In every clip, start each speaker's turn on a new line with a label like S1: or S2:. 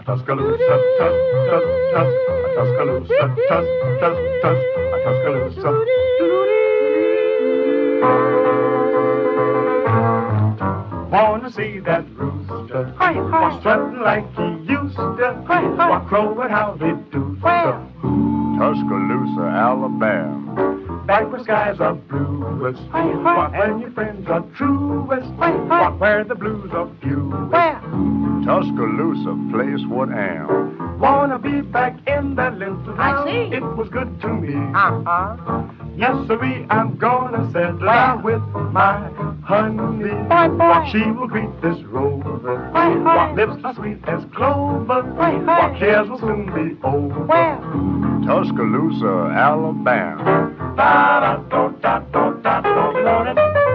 S1: Tuscaloosa, tus, tus, tus, Tuscaloosa, tus, tus, tus, Tuscaloosa. Wanna see that rooster?
S2: Hi, hi.
S1: Strutting like he used to.
S2: Hi, hi.
S1: Walk crowing how they do.
S2: Where?
S3: Tuscaloosa, Alabama.
S1: Back where skies are bluest.
S2: Hi, hi.
S1: Walk when your friends are truest.
S2: Hi, hi.
S1: Walk where the blues are fewest.
S2: Where?
S3: Tuscaloosa, place what am.
S1: Wanna be back in that little town.
S2: I see.
S1: It was good to me.
S2: Uh-huh.
S1: Yes, sirree, I'm gonna settle
S2: Where?
S1: down with my honey.
S2: Boy, boy.
S1: She will greet this rover.
S2: Hi, hi.
S1: What lips are sweet as clover.
S2: Hi, hi.
S1: What cares will soon be over.
S2: Where?
S3: Tuscaloosa, Alabama.
S1: Da-da-do-da-do-da-do-do-do.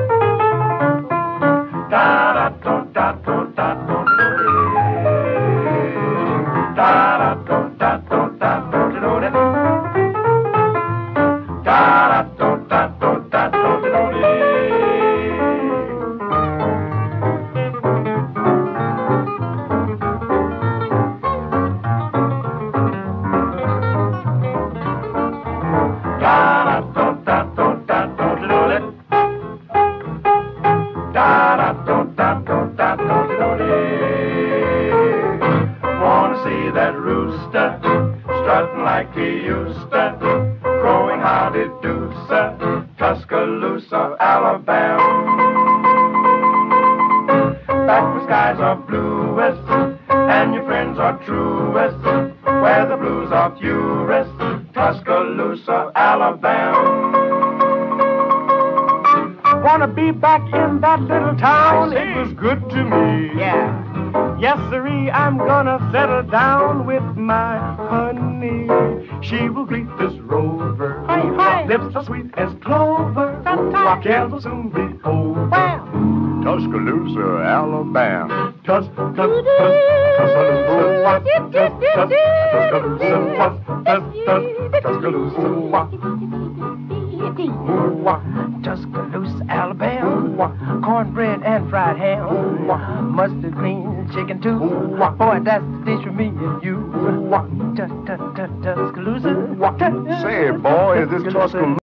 S1: Da-da-do-da-do-da-do-do-do. Da-da-do-da-do-da-do-do-do. Da-da-do-da-do-da-do-do-do. Wanna see that rooster strutting like he used to, crowing howdy-do-sa, Tuscaloosa, Alabama. Back where skies are bluest and your friends are truest, where the blues are fewest, Tuscaloosa, Alabama. Wanna be back in that little town?
S2: I see.
S1: It was good to me.
S2: Yeah.
S1: Yes, sirree, I'm gonna settle down with my honey. She will greet this rover.
S2: Hi, hi.
S1: Lips are sweet as clover.
S2: Ta-ta.
S1: Rock cares will soon be over.
S2: Where?
S3: Tuscaloosa, Alabama.
S1: Tus, tus, tus, Tuscaloosa, what? Tus, tus, Tuscaloosa, what? Tus, tus, Tuscaloosa, what? What?
S2: Tuscaloosa, Alabama. Cornbread and fried ham. Mustard green chicken too. Boy, that's the dish for me and you. Tuscaloosa.
S3: Say, boy, is this Tuscaloosa?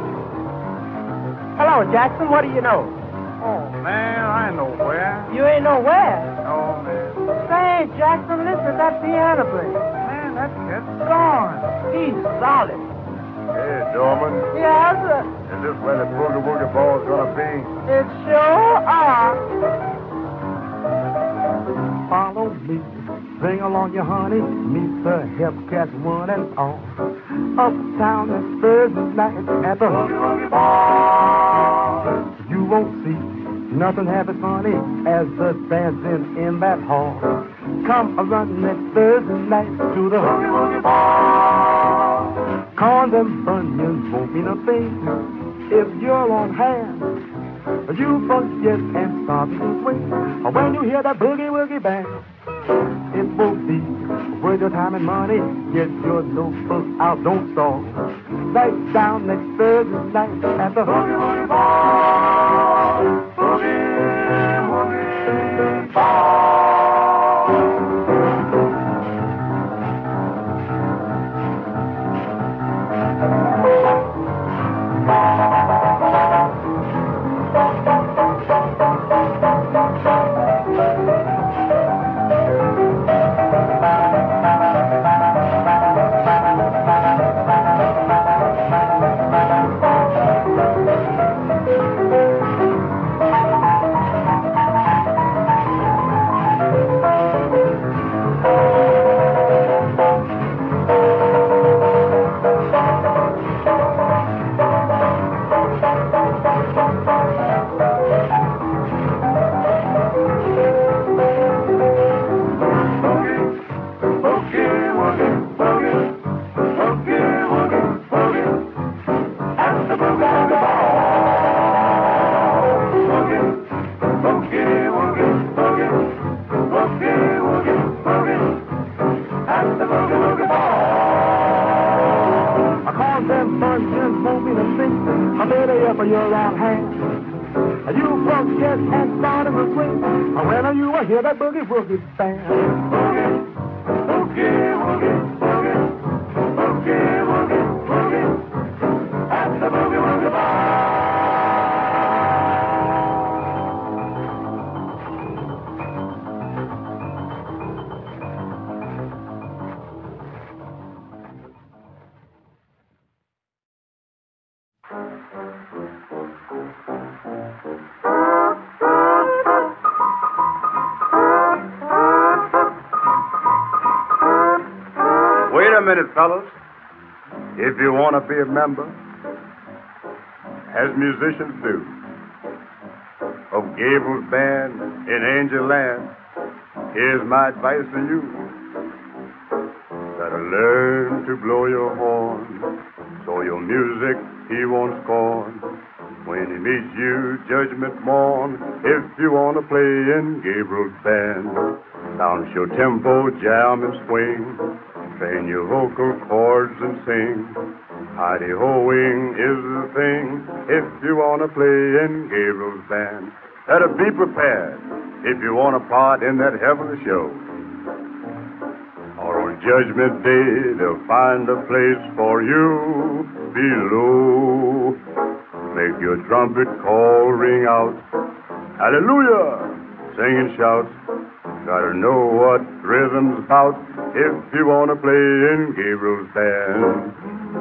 S2: Hello, Jackson. What do you know?
S1: Oh, man, I know where.
S2: You ain't know where.
S1: Oh, man.
S2: Say, Jackson, listen to that piano player.
S1: Man, that kid's gone.
S2: He's solid.
S3: Hey, Dorman,
S2: Yes, sir.
S3: is this where the boogie-woogie ball's gonna be?
S2: It sure are.
S1: Follow me, bring along your honey, meet the Hellcats one and all. Uptown this Thursday night at the Hoogie Woogie Ball. You won't see nothing half as funny as the dancing in that hall. Come a-run next Thursday night to the Hoogie Woogie Ball. Corns and bunions won't mean a thing if you're on hand. You forget and start to swing when you hear that boogie-woogie bang. It won't be worth your time and money. Get your notebook out, don't stall. Right down next Thursday night at the Hoogie Woogie Ball. Hoogie Woogie Ball. For your right hand, you forget and start in the swing. When you will hear that boogie woogie band. Boogie,
S3: Wait a minute, fellas. If you want to be a member, as musicians do, of Gabriel's band in Angel Land, here's my advice to you. Gotta learn to blow your horn, so your music he won't scorn. When he meets you, judgment morn, if you want to play in Gabriel's band, bounce your tempo, jam and swing. Train your vocal cords and sing. Hidey-hoing is the thing if you want to play in Gabriel's band. Better be prepared if you want a part in that heavenly show. Or on Judgment Day, they'll find a place for you below. Make your trumpet call ring out. Hallelujah! Sing and shout. Gotta know what rhythm's about if you want to play in Gabriel's band.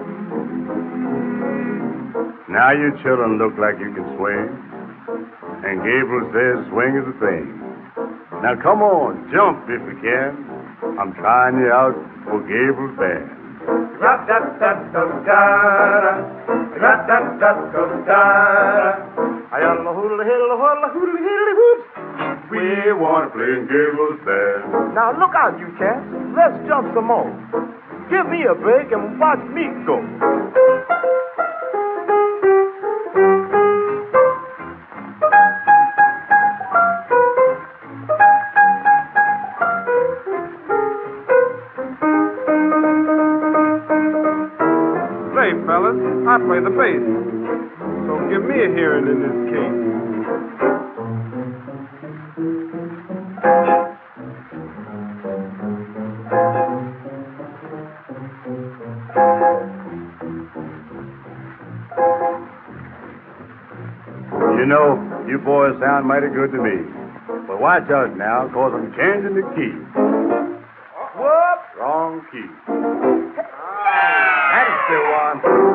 S3: Now you children look like you can swing, and Gabriel says swing is the thing. Now come on, jump if you can. I'm trying you out for Gabriel's band. We want to play in Gabriel's band.
S1: Now look out, you cats. Let's jump some more. Give me a break and watch me go.
S4: Say, fellas, I play the bass. So give me a hearing in this case.
S3: You know, you boys sound mighty good to me. But watch out now, cause I'm changing the key. Whoop! Wrong key. That's the one.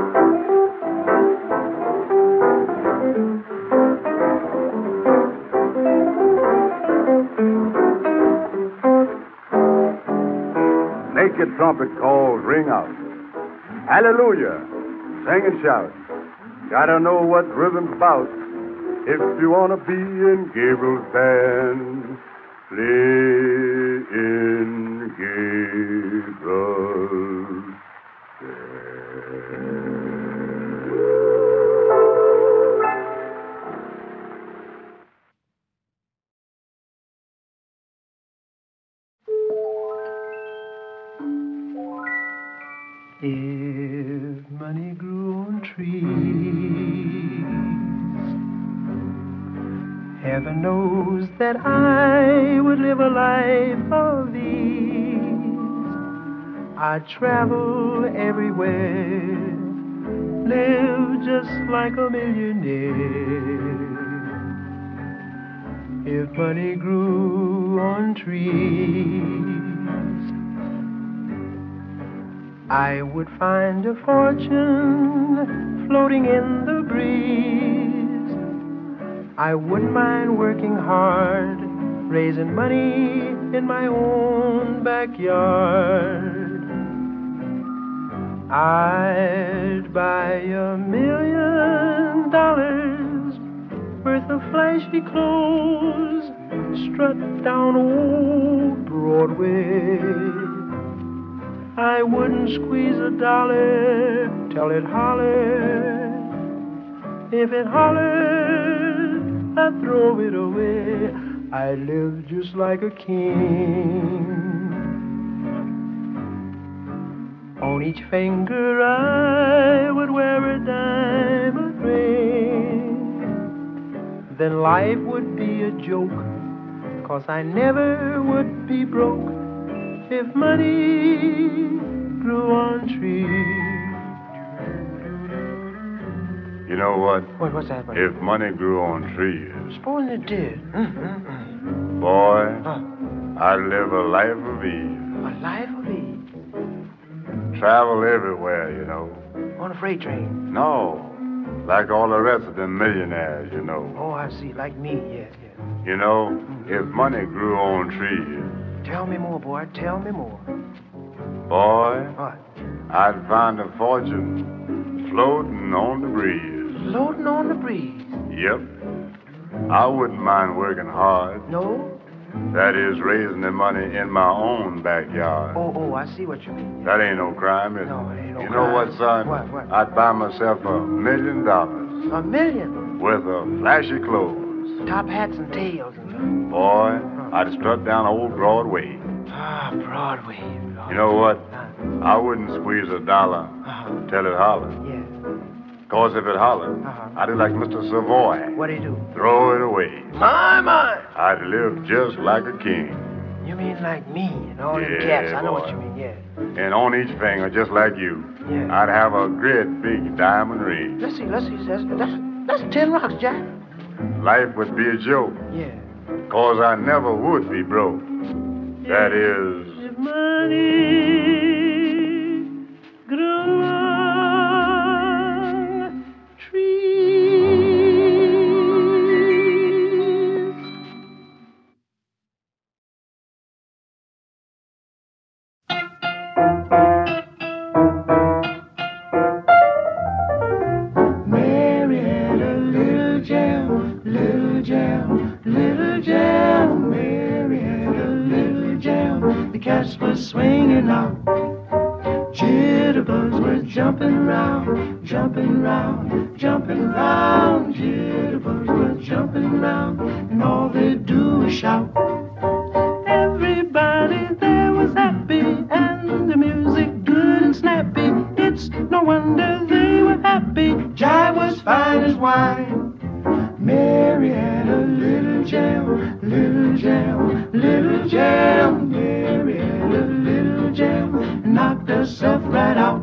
S3: Make your trumpet calls ring out. Hallelujah! Sing and shout. Gotta know what rhythm's about. If you want to be in Gabriel's band, play in Gabriel's band.
S2: If money grew on trees, heaven knows that I would live a life of ease. I'd travel everywhere, live just like a millionaire. If money grew on trees, I would find a fortune floating in the breeze. I wouldn't mind working hard, raising money in my own backyard. I'd buy $1 million worth of flashy clothes, strut down old Broadway. I wouldn't squeeze a dollar till it hollered. If it hollered, I'd throw it away. I'd live just like a king. On each finger I would wear a diamond ring. Then life would be a joke, 'cause I never would be broke. if money grew on trees.
S3: You know what?
S2: What's that? Buddy?
S3: If money grew on trees,
S2: Supposing it did.
S3: boy,
S2: Huh.
S3: I'd live a life of ease.
S2: A life of ease.
S3: Travel everywhere, you know.
S2: On a freight train.
S3: No, like all the rest of them millionaires, you know.
S2: Oh, I see. Like me, yeah.
S3: You know, if money grew on trees,
S2: Tell me more, boy. Tell me more.
S3: boy,
S2: What?
S3: I'd find a fortune floating on the breeze.
S2: Floating on the breeze.
S3: Yep. I wouldn't mind working hard.
S2: No?
S3: That is, raising the money in my own backyard.
S2: Oh, I see what you mean.
S3: That ain't no crime, is it?
S2: No, it ain't no
S3: You
S2: crime.
S3: know what, son?
S2: What?
S3: I'd buy myself $1 million
S2: $1 million.
S3: with a flashy clothes.
S2: Top hats and tails and stuff.
S3: Boy, I'd strut down old Broadway.
S2: Ah, Broadway.
S3: You know what? I wouldn't squeeze $1
S2: Uh-huh.
S3: till it hollered.
S2: Yeah.
S3: 'Cause if it hollered,
S2: Uh-huh.
S3: I'd do like Mr. Savoy.
S2: What do you do?
S3: Throw it away.
S2: My.
S3: I'd live just like a king.
S2: You mean like me and all them
S3: Yeah,
S2: cats? I know what
S3: boy.
S2: you mean, yeah.
S3: And on each finger, just like you,
S2: Yeah.
S3: I'd have a great big diamond ring.
S2: Let's see. That's 10 rocks, Jack.
S3: Life would be a joke,
S2: Yeah.
S3: 'cause I never would be broke. That is...
S2: If money grew on trees. Mary had a little jam, little jam, little jam. Mary had a little jam. The cats were swinging out. Jitterbugs were jumping round, jumping round, jumping round. Jitterbugs were jumping round, and all they do is shout. Everybody there was happy, and the music good and snappy. It's no wonder they were happy. Jive was fine as wine. Mary had a little jam, little jam, little jam. Mary had a little jam and knocked herself right out.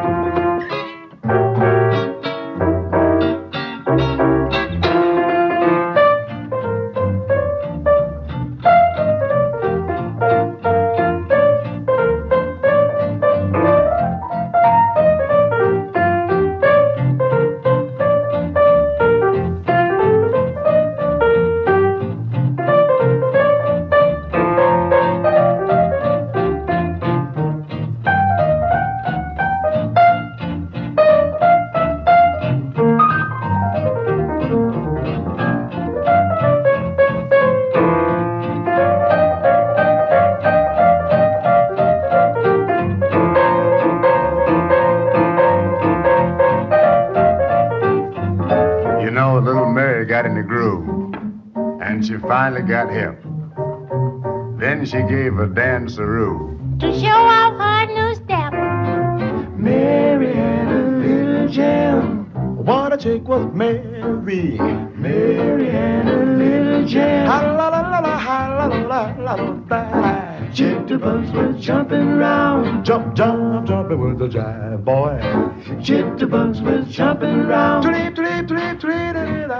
S3: You know, little Mary got in the groove, and she finally got hip. Then she gave a danceroo.
S5: To show off her new step.
S2: Mary had a little jam.
S1: What a chick was Mary.
S2: Mary had a little jam.
S1: Ha-la-la-la-la, ha-la-la-la-la-la.
S2: Jitterbugs were jumping round.
S1: Jump, jump, jumping with the jive, boy.
S2: Jitterbugs were jumping round.
S1: Tweet, tweet, tweet, tweet,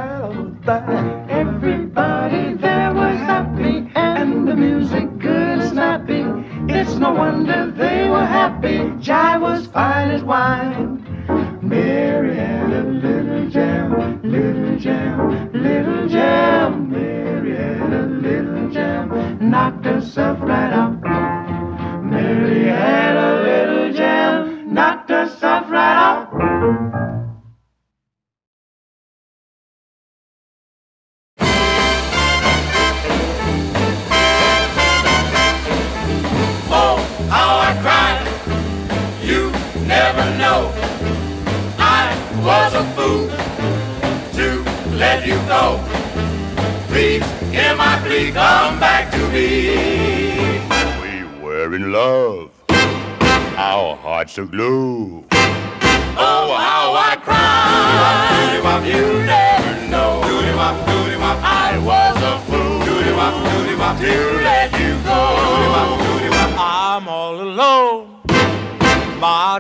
S2: Everybody there was happy, and the music good and snappy. It's no wonder they were happy. Jive was fine as wine. Mary had a little jam, little jam, little jam. Mary had a little jam, knocked herself right out. Mary had a little jam, knocked herself right out.
S6: Oh, how I cried, you never know. I was a fool to let you go. Please, hear my plea, come back to me.
S3: We were in love. Our hearts aglow.
S6: Oh, how I cried, you never know. I was a fool to let you go.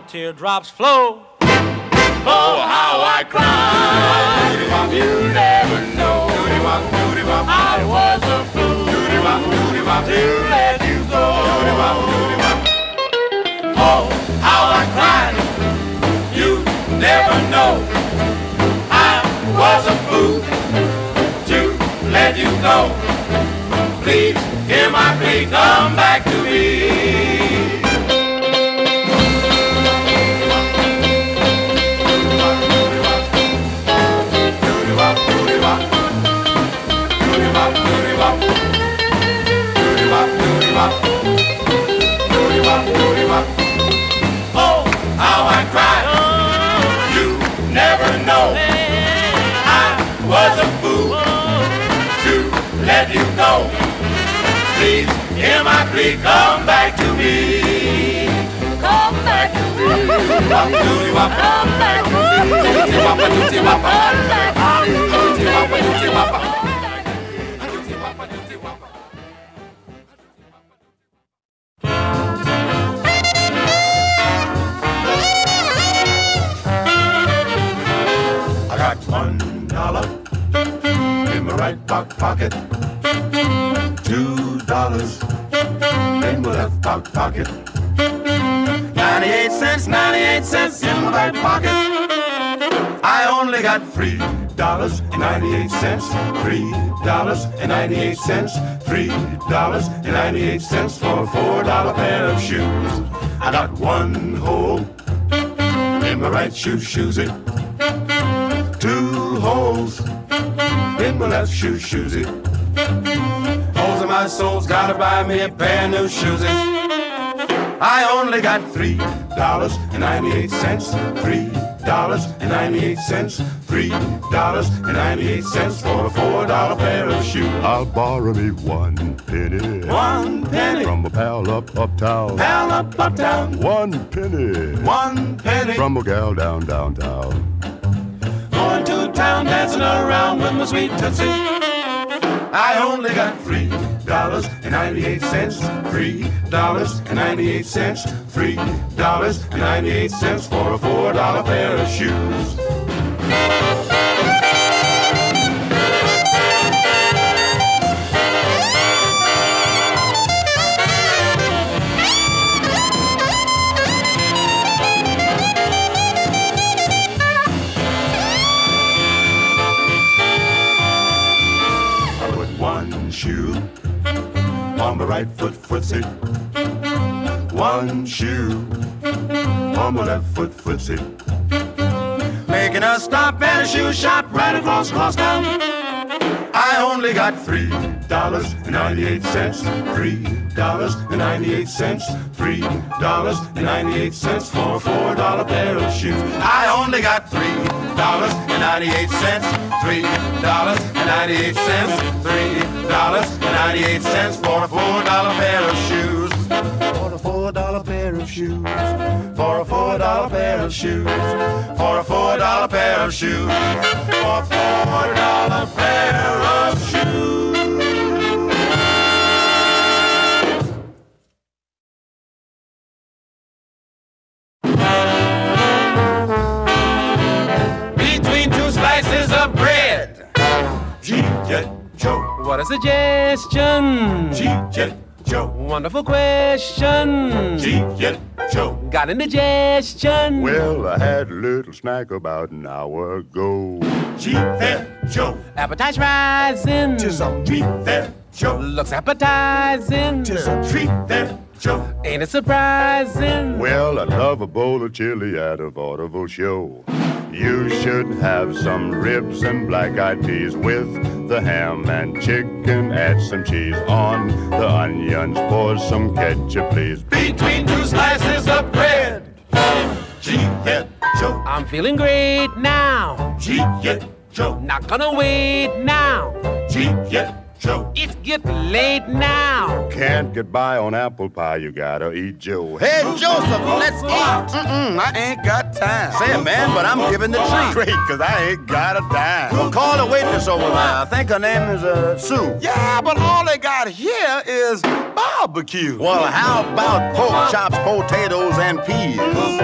S7: teardrops flow.
S6: Oh, how I cried. You never know. I was a fool to let you go. Oh, how I cried. You never know. I was a fool to let you go. Please hear my plea, come back to me. Oh, how I cried. You never know. I was a fool to let you go. Please hear my plea, come back to me. Come back to me. Come back to me. $1 in my right back pocket, $2 in my left back pocket, 98 cents in my right pocket. I only got $3.98, $3.98, $3.98 for a $4 pair of shoes. I got one hole in my right shoesy, 2 holes in my left shoesy. Holes in my soles, gotta buy me a pair of new shoesies. I only got $3.98, $3.98, $3.98 for a $4 pair of shoes.
S3: I'll borrow me 1 penny.
S6: 1 penny
S3: from a pal uptown. 1 penny.
S6: 1 penny
S3: from a gal downtown.
S6: Going to town, dancing around with my sweet Tootsie. I only got $3.98, $3.98, $3.98 for a $4 pair of shoes.
S3: Shoe on my right footsie, 1 shoe on my left footsie.
S6: Making a stop at a shoe shop right across town. I only got $3.98, $3.98, $3.98 for a $4 pair of shoes. I only got $3.98, $3.98, $3.98 for a $4 pair of shoes. For a $4 pair of shoes. For a $4 pair of shoes. For a $4 pair of shoes. For a $4 pair of shoes. Between 2 slices of bread. G-Jet Joe.
S7: What a suggestion.
S3: G-Jet Joe.
S7: Wonderful question.
S3: G-Jet Joe.
S7: Got indigestion.
S3: Well, I had a little snack about an hour ago.
S6: G-Jet Joe.
S7: Appetite's rising.
S6: Tis a treat there, Joe.
S7: Looks appetizing.
S6: Tis a treat there, Joe.
S7: Ain't it surprising?
S3: Well, I love a bowl of chili at a vaudeville show. You should have some ribs and black-eyed peas with the ham and chicken. Add some cheese on the onions. Pour some ketchup, please.
S6: Between 2 slices of bread. G-Jet Joe.
S7: I'm feeling great now.
S6: G-Jet Joe.
S7: Not gonna wait now.
S6: G-Jet Joe.
S7: It's getting late now.
S3: Can't get by on apple pie, you gotta eat Joe.
S8: Hey, Joseph, let's eat. I ain't got time. Say it, man, but I'm giving the treat.
S3: Great, cause I ain't got a dime.
S8: We'll call the waitress over there. I think her name is Sue.
S9: Yeah, but all they got here is barbecue.
S8: Well, how about pork chops, potatoes, and peas?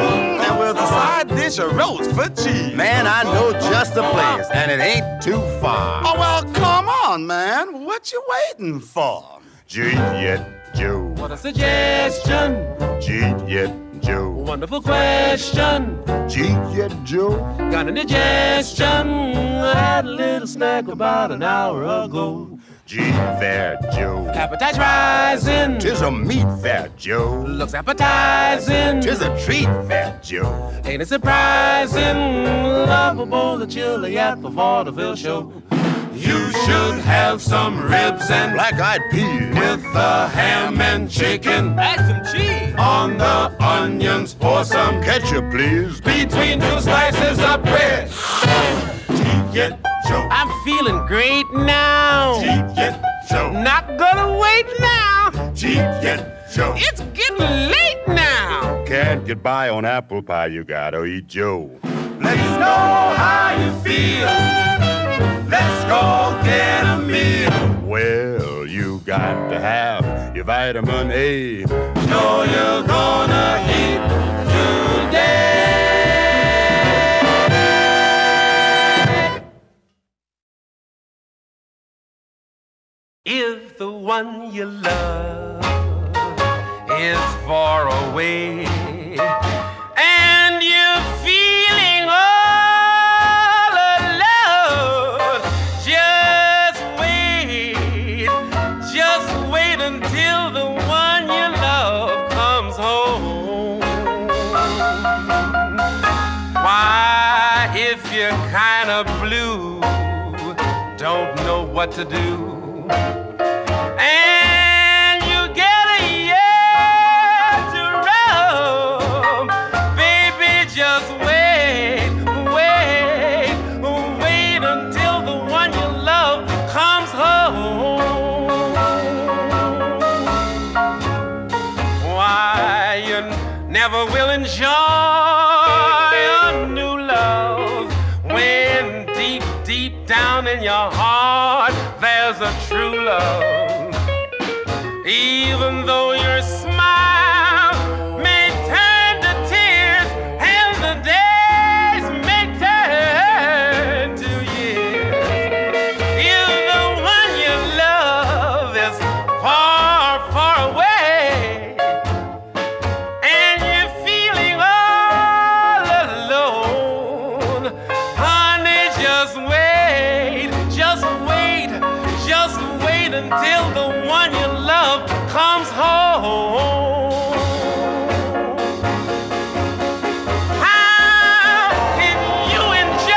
S9: and with a side dish of Rosefoot cheese.
S8: Man, I know just the place, and it ain't too far.
S9: Oh, well, come on, man. What you waiting for?
S8: Juliet Joe.
S7: What a suggestion.
S8: Juliet Joe.
S7: Wonderful question.
S8: Juliet Joe.
S7: Got an indigestion. I had a little snack about an hour ago.
S8: Gee, there, Joe.
S7: Appetite's rising.
S8: 'Tis a meat fair, Joe.
S7: Looks appetizing.
S8: 'Tis a treat fair, Joe.
S7: Ain't it surprising? Love a bowl of chili at the vaudeville show. You should have some ribs and
S8: black-eyed peas
S7: with the ham and chicken. Add some cheese. On the onions, pour some
S8: ketchup, please.
S7: Between two slices of bread.
S8: Juliet Joe.
S7: I'm feeling great now.
S8: Juliet Joe.
S7: Not gonna wait now.
S8: Juliet Joe.
S7: It's getting late now.
S8: Can't get by on apple pie, you gotta eat Joe.
S7: Let me know how you feel. Let's go get a meal.
S8: Well, you got to have your vitamin A.
S7: Know you're gonna eat today. If the one you love is far away and you're feeling all alone, just wait until the one you love comes home. Why, if you're kind of blue, don't know what to do, and you get a year to roam, baby, just wait until the one you love comes home. Why, you never will enjoy a new love when deep down in your heart there's a true love. Even though your smile may turn to tears and the days may turn to years, if the one you love is far, far away and you're feeling all alone, honey, just wait until the one you love comes home. How can you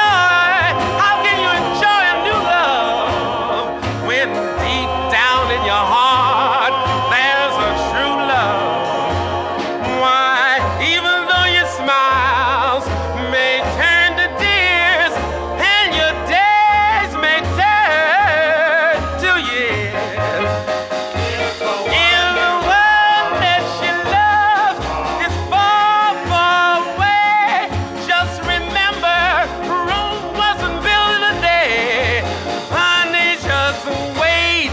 S7: enjoy a new love when deep down in your heart there's a true love? Why, even though your smiles may turn to tears and your days may turn to years, if the one that you love is far, far away, just remember Rome wasn't built in a day. Honey, just wait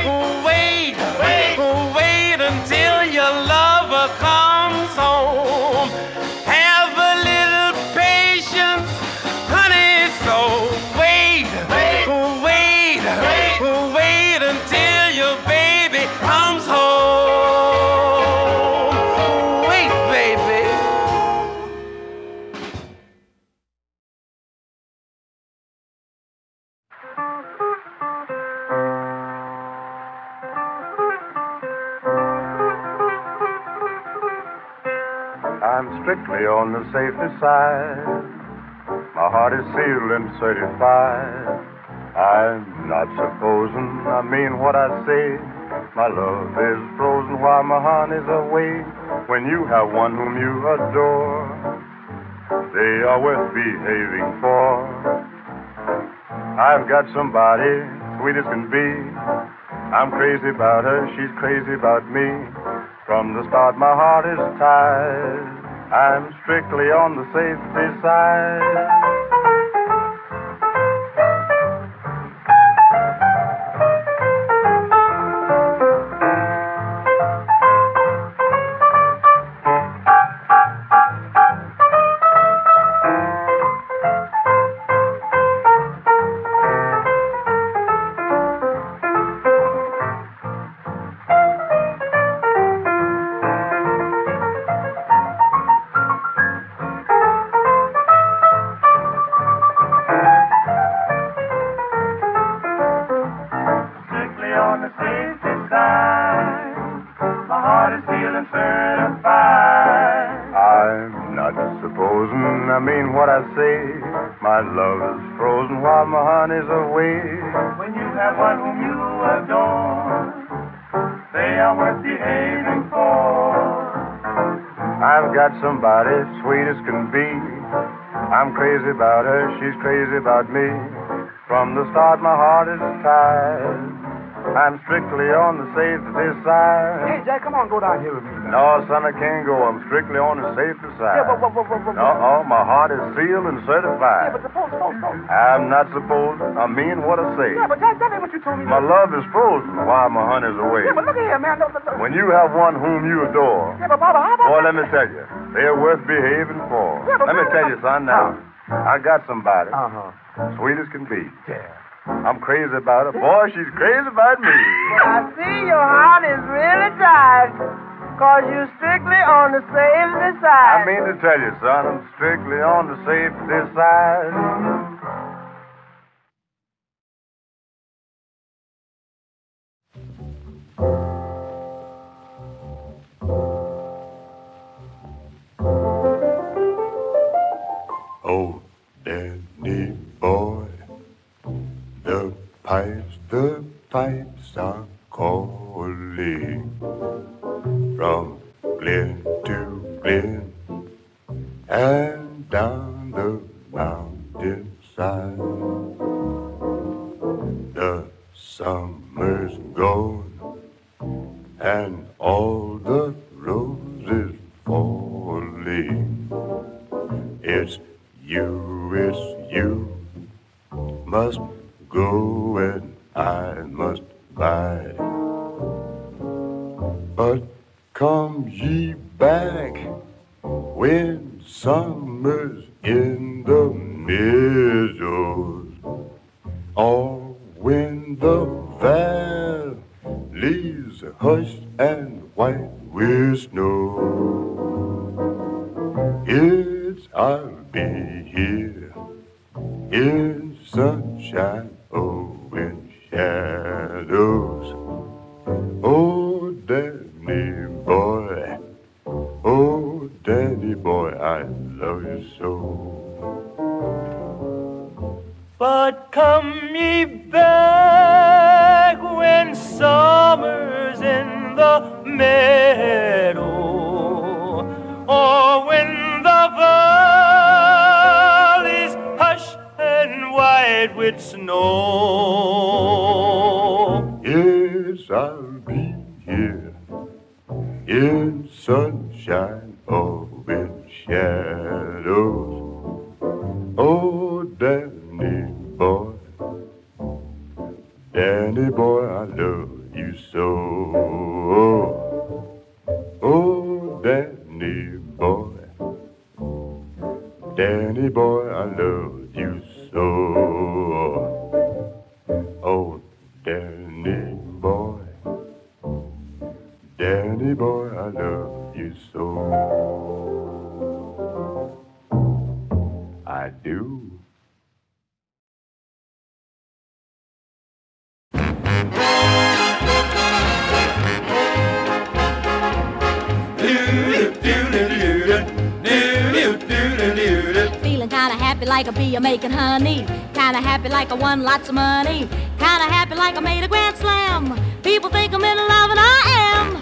S7: until your lover comes home. Have a little patience, honey, so wait until your baby comes home. Wait, baby.
S3: I'm strictly on the safer side. My heart is sealed and certified. I'm not supposing I mean what I say. My love is frozen while my honey's away. When you have one whom you adore, they are worth behaving for. I've got somebody sweet as can be. I'm crazy about her, she's crazy about me. From the start my heart is tied. I'm strictly on the safety side. frozen while my honey's away.
S2: When you have one whom you adore, they are worth behaving for.
S3: I've got somebody sweet as can be. I'm crazy about her, she's crazy about me. From the start my heart is tied. I'm strictly on the safety side.
S1: Hey, Jack, come on, go down here with me.
S3: No, son, I can't go. I'm strictly on the safety side.
S1: Yeah, but.
S3: No, my heart is sealed and certified.
S1: Yeah, but suppose.
S3: I'm not supposed. I mean what I say.
S1: Yeah, but Jack, that ain't what you told me.
S3: My love is frozen while my honey's away.
S1: Yeah, but look here, man. No.
S3: When you have one whom you adore,
S1: Yeah, but Baba, how about
S3: boy, let me tell you, they're worth behaving for.
S1: Yeah, but
S3: let me tell you, son, now, I got somebody sweet as can be.
S1: Yeah.
S3: I'm crazy about her. Boy, she's crazy about me.
S10: I see your heart is really tight, 'cause you're strictly on the safety side.
S3: I mean to tell you, son, I'm strictly on the safety side. Oh, Danny boy, the pipes are calling from glen to glen and down the mountainside. The summer's gone and all the roses falling. It's you must go and I must bide. But come ye back when summer's in the meadows, or when the valley's hushed and white with snow. I'll be here in sunshine or in shadows. Oh, Danny boy, I love you so.
S11: But come ye back when summer's in the meadow, or when the valley's hushed and white with snow.
S3: Yes, I'll be here in sunshine or in shadows. Oh, Danny boy, I love you so. Oh, Danny boy, I love you so. Oh, Danny boy, I love you so. I do.
S5: Feeling kinda happy like a bee making honey. Kinda happy like I won lots of money. Kinda happy like I made a grand slam. People think I'm in love and I am.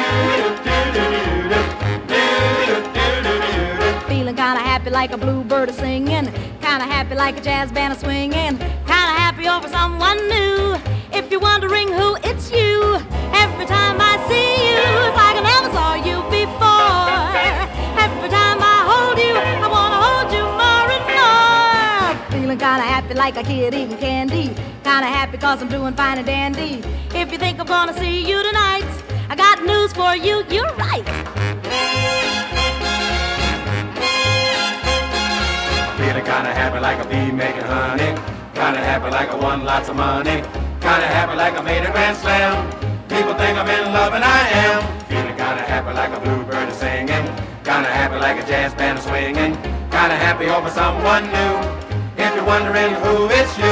S5: Feeling kinda happy like a bluebird singing. Kinda happy like a jazz band swinging. Kinda happy over someone new. If you're wondering who, it's you. Every time I see you, it's like I never saw you before. Every time I hold you, I wanna hold you more and more. Feeling kinda happy like a kid eating candy. Kinda happy 'cause I'm doing fine and dandy. If you think I'm gonna see you tonight, I got news for you, you're right.
S6: Feeling kinda happy like a bee making honey. Kinda happy like I won lots of money. Kinda happy like I made a grand slam. People think I'm in love and I am. Feeling kinda happy like a bluebird singing. Kinda happy like a jazz band swinging. Kinda happy over someone new. If you're wondering who, it's you.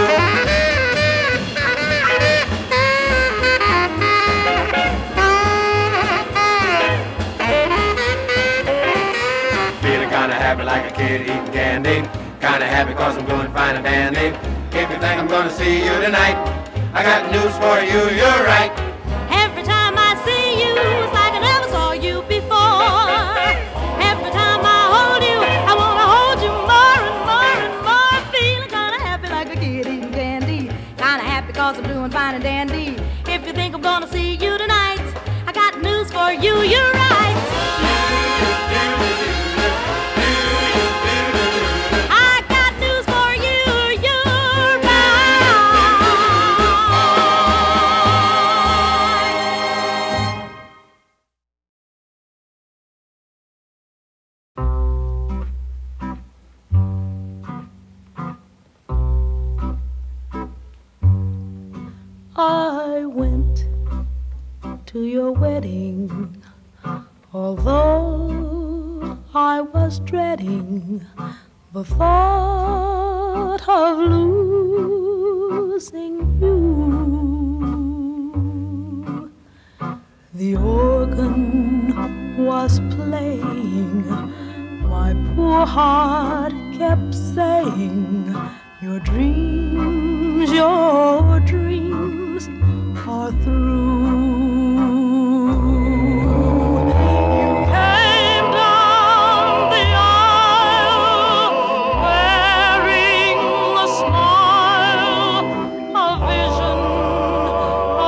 S6: Feeling kinda happy like a kid eating candy. Kinda happy cause I'm doing fine and dandy. If you think I'm gonna see you tonight, I got news for you, you're right.
S5: Every time I see you, it's like I never saw you before. Every time I hold you, I wanna hold you more and more and more. Feeling kinda happy like a kid eating candy. Kinda happy cause I'm doing fine and dandy. If you think I'm gonna see you tonight, I got news for you, you're right. I got news for you, you're
S12: I went to your wedding, although I was dreading the thought of losing you. The organ was playing, my poor heart kept saying, your dreams are through. You came down the aisle wearing a smile, a vision of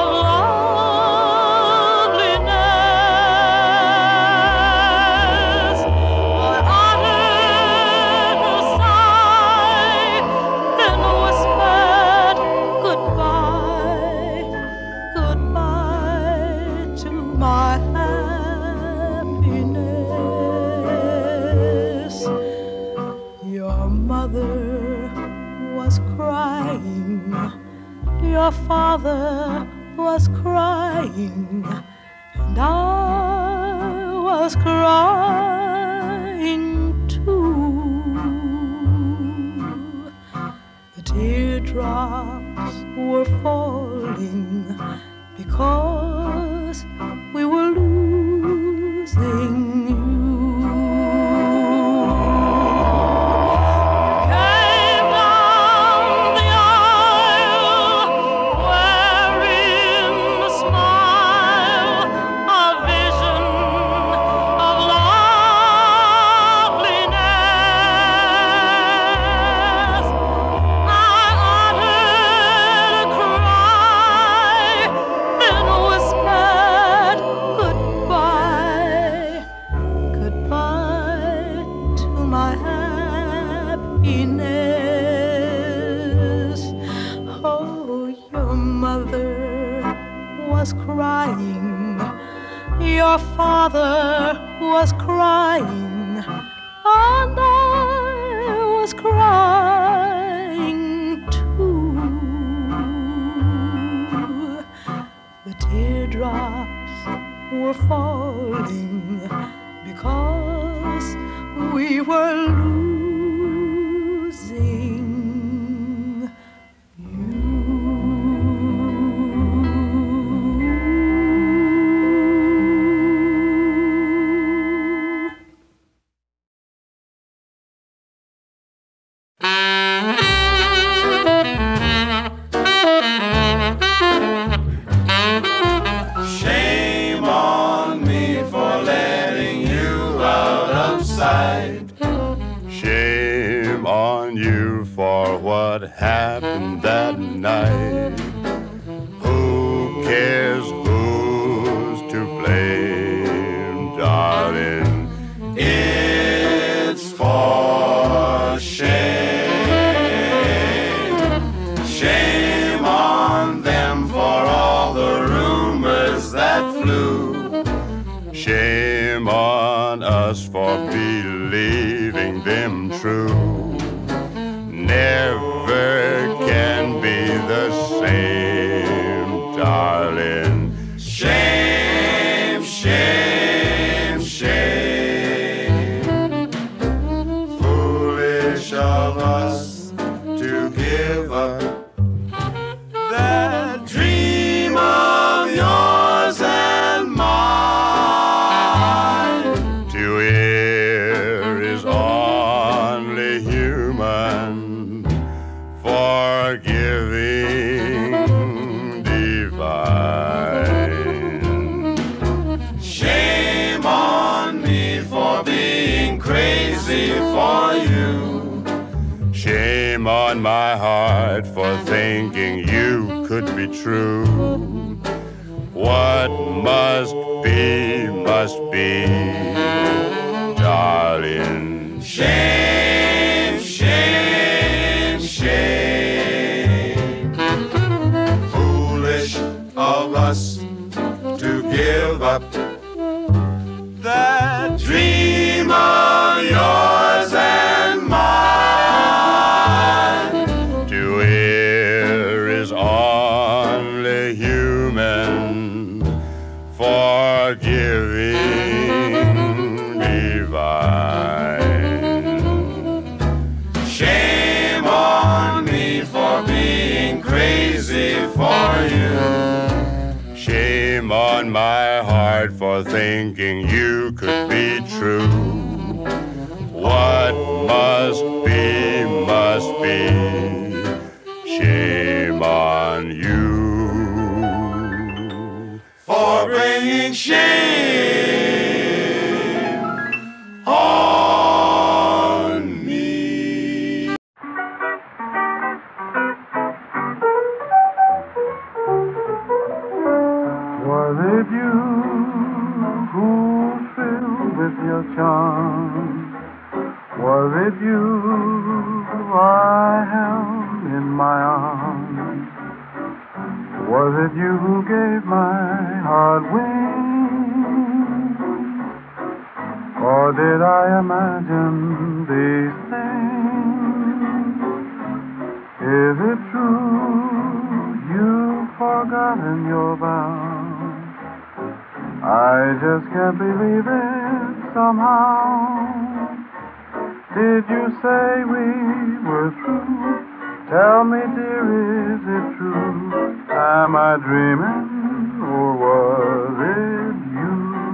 S12: loveliness. I uttered a sigh, then whispered goodbye, goodbye to my happiness. Your mother was crying, your father was crying, and I was crying too. The teardrops were falling because we were losing you. Came down the aisle wearing a smile, a vision of loveliness. I uttered a cry, then whispered goodbye, goodbye to my happiness. Oh, your mother was crying, your father was crying, and I was crying too. The teardrops were falling because we were losing
S6: Shame on me for letting you out of sight.
S3: Shame on you for what happened that night. Who cares who's to blame, darling?
S6: It's for shame. Shame on them for all the rumors that flew.
S3: Shame on us for believing them true. Never can be the same, darling.
S6: Shame, shame, shame. Foolish of us to give up that dream of yours and mine.
S3: To err is only human. forgiving, divine.
S6: Shame on me for being crazy for you.
S3: Shame on my heart for thinking you could be true. What must be, darling.
S6: Shame, shame, shame. Foolish of us to give up that dream of yours and mine.
S3: To err is only human, forgiving, divine.
S6: Shame on me for being crazy for you.
S3: Shame on my heart for thinking you could be true. What must be, shame on you.
S6: For bringing shame on me.
S1: Was it you who thrilled with your charm? Was it you I held in my arms? Was it you who gave my heart wings? Or did I imagine these things? Is it true you've forgotten your vows? I just can't believe it somehow. Did you say we were through? Tell me, dear, is it true? Am I dreaming, or was it you?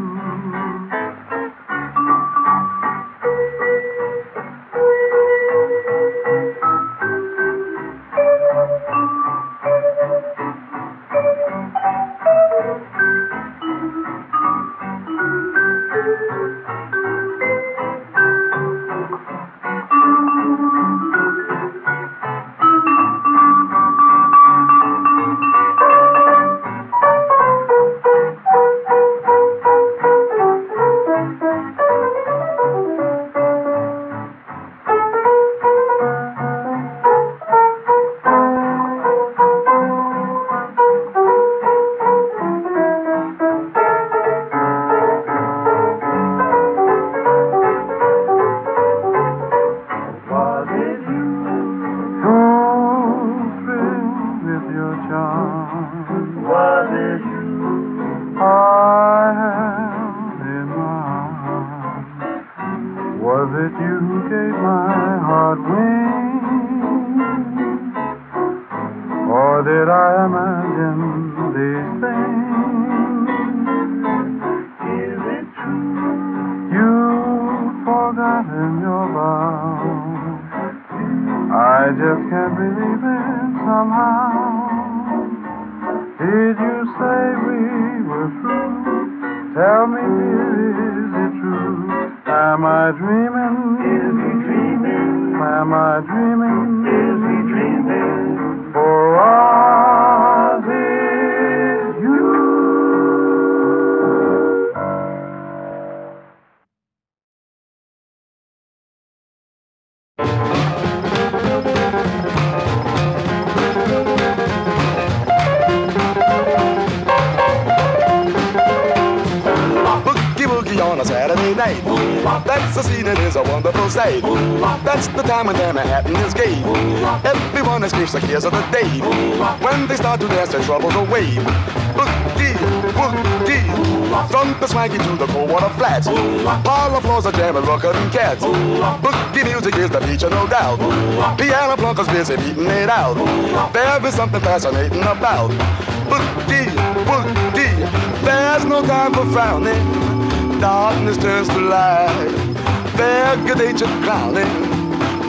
S13: That's the scene, it is a wonderful sight. That's the time when Manhattan is gay. Everyone escapes the cares of the day. When they start to dance their troubles away. Boogie, woogie, from the swanky to the cold water flats. Parlor floors are jamming, rockin' cats. Boogie music is the feature, no doubt. Piano plunkers busy beating it out. There is something fascinating about boogie, woogie. There's no time for frowning. Darkness turns to light. There good nature clowning.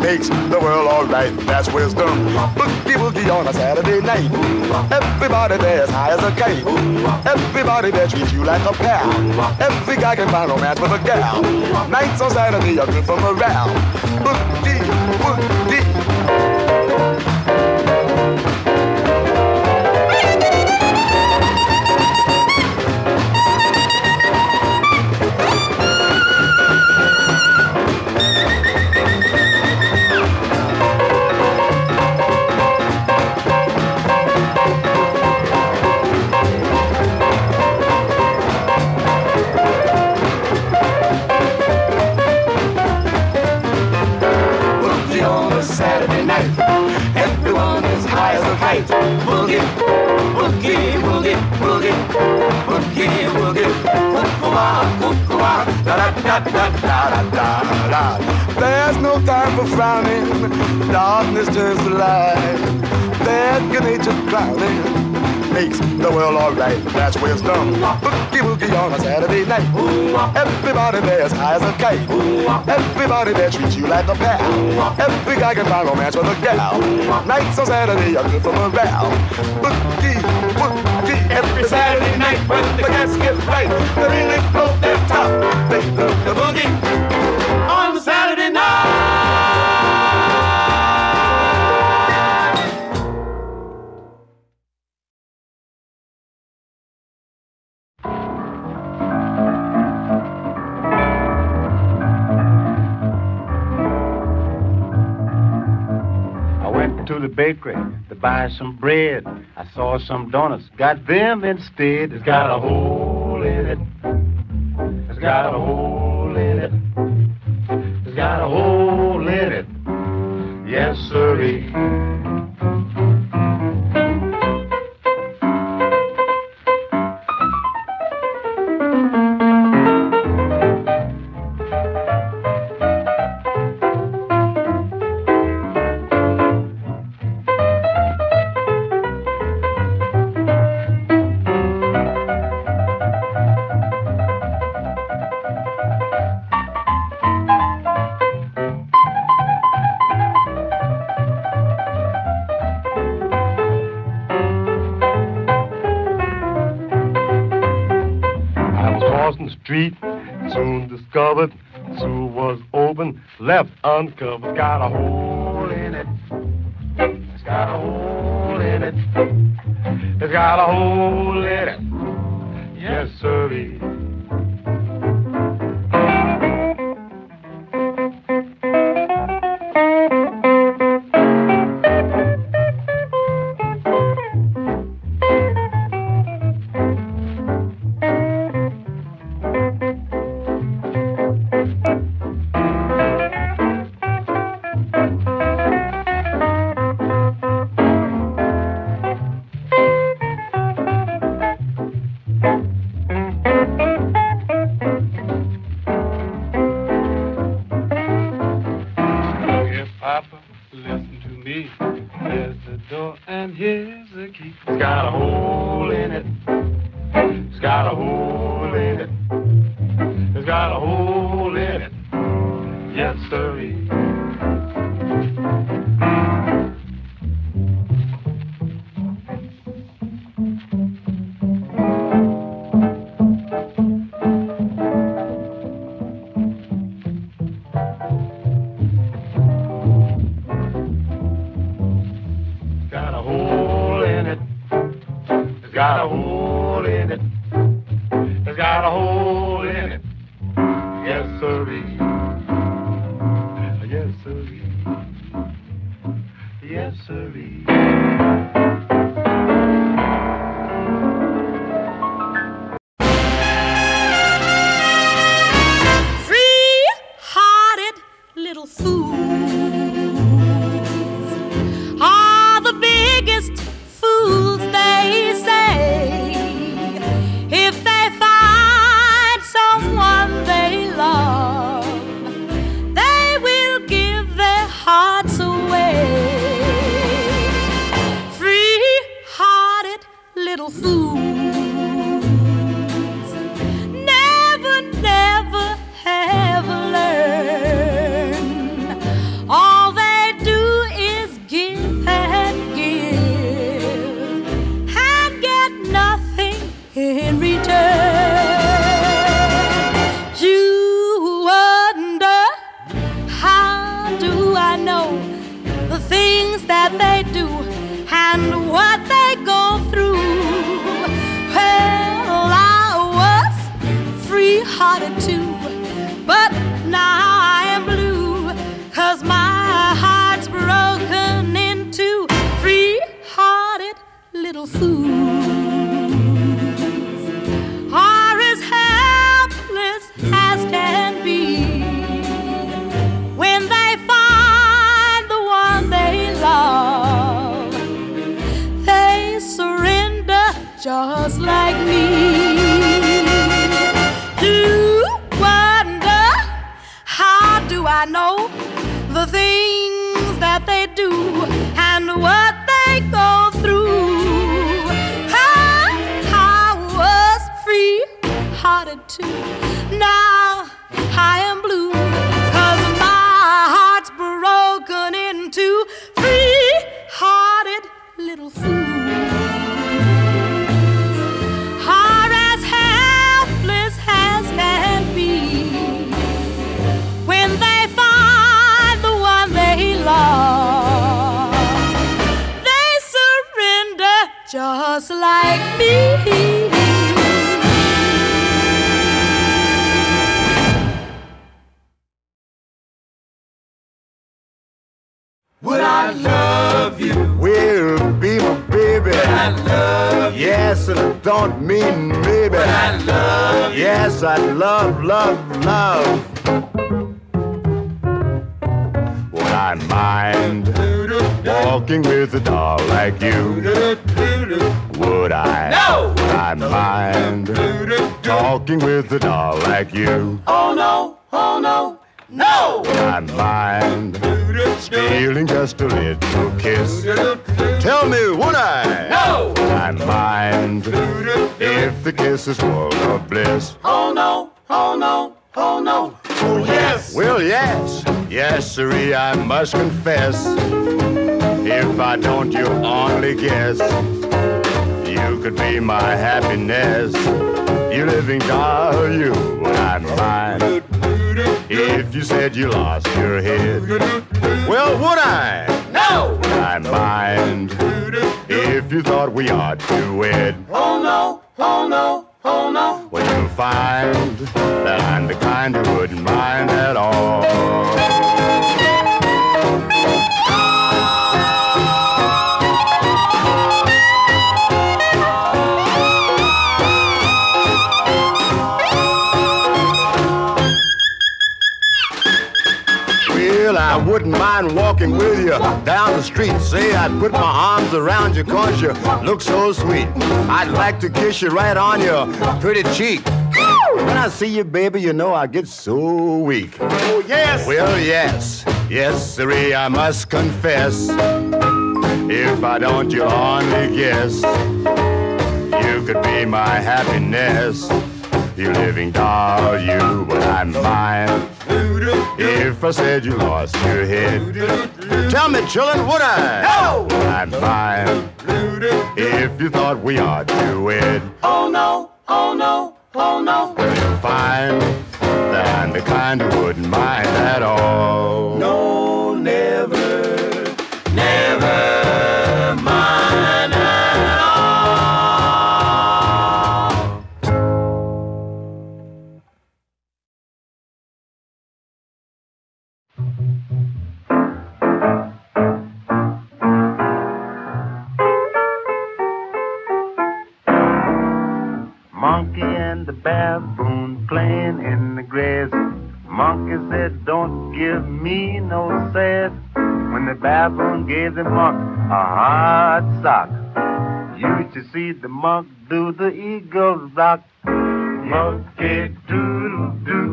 S13: makes the world alright. That's wisdom. Boogie woogie on a Saturday night. Everybody there is high as a kite. Everybody there treats you like a pal. Every guy can find romance with a gal. Nights on Saturday are good for morale. Boogie woogie. Boogie, boogie, boogie, boogie, boogie, boogie, da da da da da da da. There's no time for frowning, darkness turns to light. There's good nature clowning, makes the world alright. That's wisdom. Boogie woogie on a Saturday night. Everybody there's high as a kite. Everybody there treats you like a pal. Every guy can find romance with a gal. Nights on Saturday are good for morale. Boogie woogie every Saturday night when the cats get right. They really blow their top. They love the boogie on Saturday night.
S14: To the bakery to buy some bread. I saw some donuts, got them instead. It's got a hole in it. It's got a hole in it. It's got a hole in it. Yes, sirree. Street, soon discovered, Sue was open, left uncovered, got a hole in it. It's got a hole in it. It's got a hole in it. Yes, sirree.
S5: free-hearted too. But now I am blue, 'cause my heart's broken into free-hearted little fools, are as helpless as can be. When they find the one they love, they surrender just like me. You wonder, how do I know the things that they do and what they go through? I was free-hearted too. Now I am blue, 'cause my heart's broken into free-hearted little fools, are as helpless as can be. When they find the one they love, they surrender just like me.
S2: Would I love you?
S13: Will be my baby.
S2: Would I love you?
S13: Yes, and I don't mean maybe.
S2: Would I love you?
S13: Yes, I love, love, love. Would I mind walking with a doll like you? Would I?
S2: No!
S13: Would I mind talking with a doll like you?
S2: Oh no, oh no, no!
S13: Would I mind stealing just a little kiss? Tell me, would I?
S2: No!
S13: Would I mind if the kiss is full of bliss?
S2: Oh no, oh no, oh no, oh yes!
S13: Well, yes, yes, sirree, I must confess. If I don't, you only guess. You could be my happiness. You living doll, you would I mind if you said you lost your head? Well, would I?
S2: No!
S13: Would I mind if you thought we ought to wed?
S2: Oh no, oh no, oh no!
S13: Well, you'll find that I'm the kind who wouldn't mind at all. Well, I wouldn't mind walking with you down the street. Say I'd put my arms around you 'cause you look so sweet. I'd like to kiss you right on your pretty cheek. When I see you, baby, you know I get so weak.
S2: Oh yes!
S13: Well, yes, yes, sirree, I must confess. If I don't, you'll only guess. You could be my happiness. You living doll, you, but I'm mine. If I said you lost your head, tell me, children, would I?
S2: No!
S13: I'm fine. If you thought we ought to wed.
S2: Oh no, oh no, oh no!
S13: Well, you'll find that I'm the kind who wouldn't mind at all.
S2: No, never, never mind at all.
S14: Monkey and the baboon playing in the grass. Monkey said, don't give me no sass. When the baboon gave the monk a hard sock, you should see the monk do the eagle rock. Monkey doodle-doo,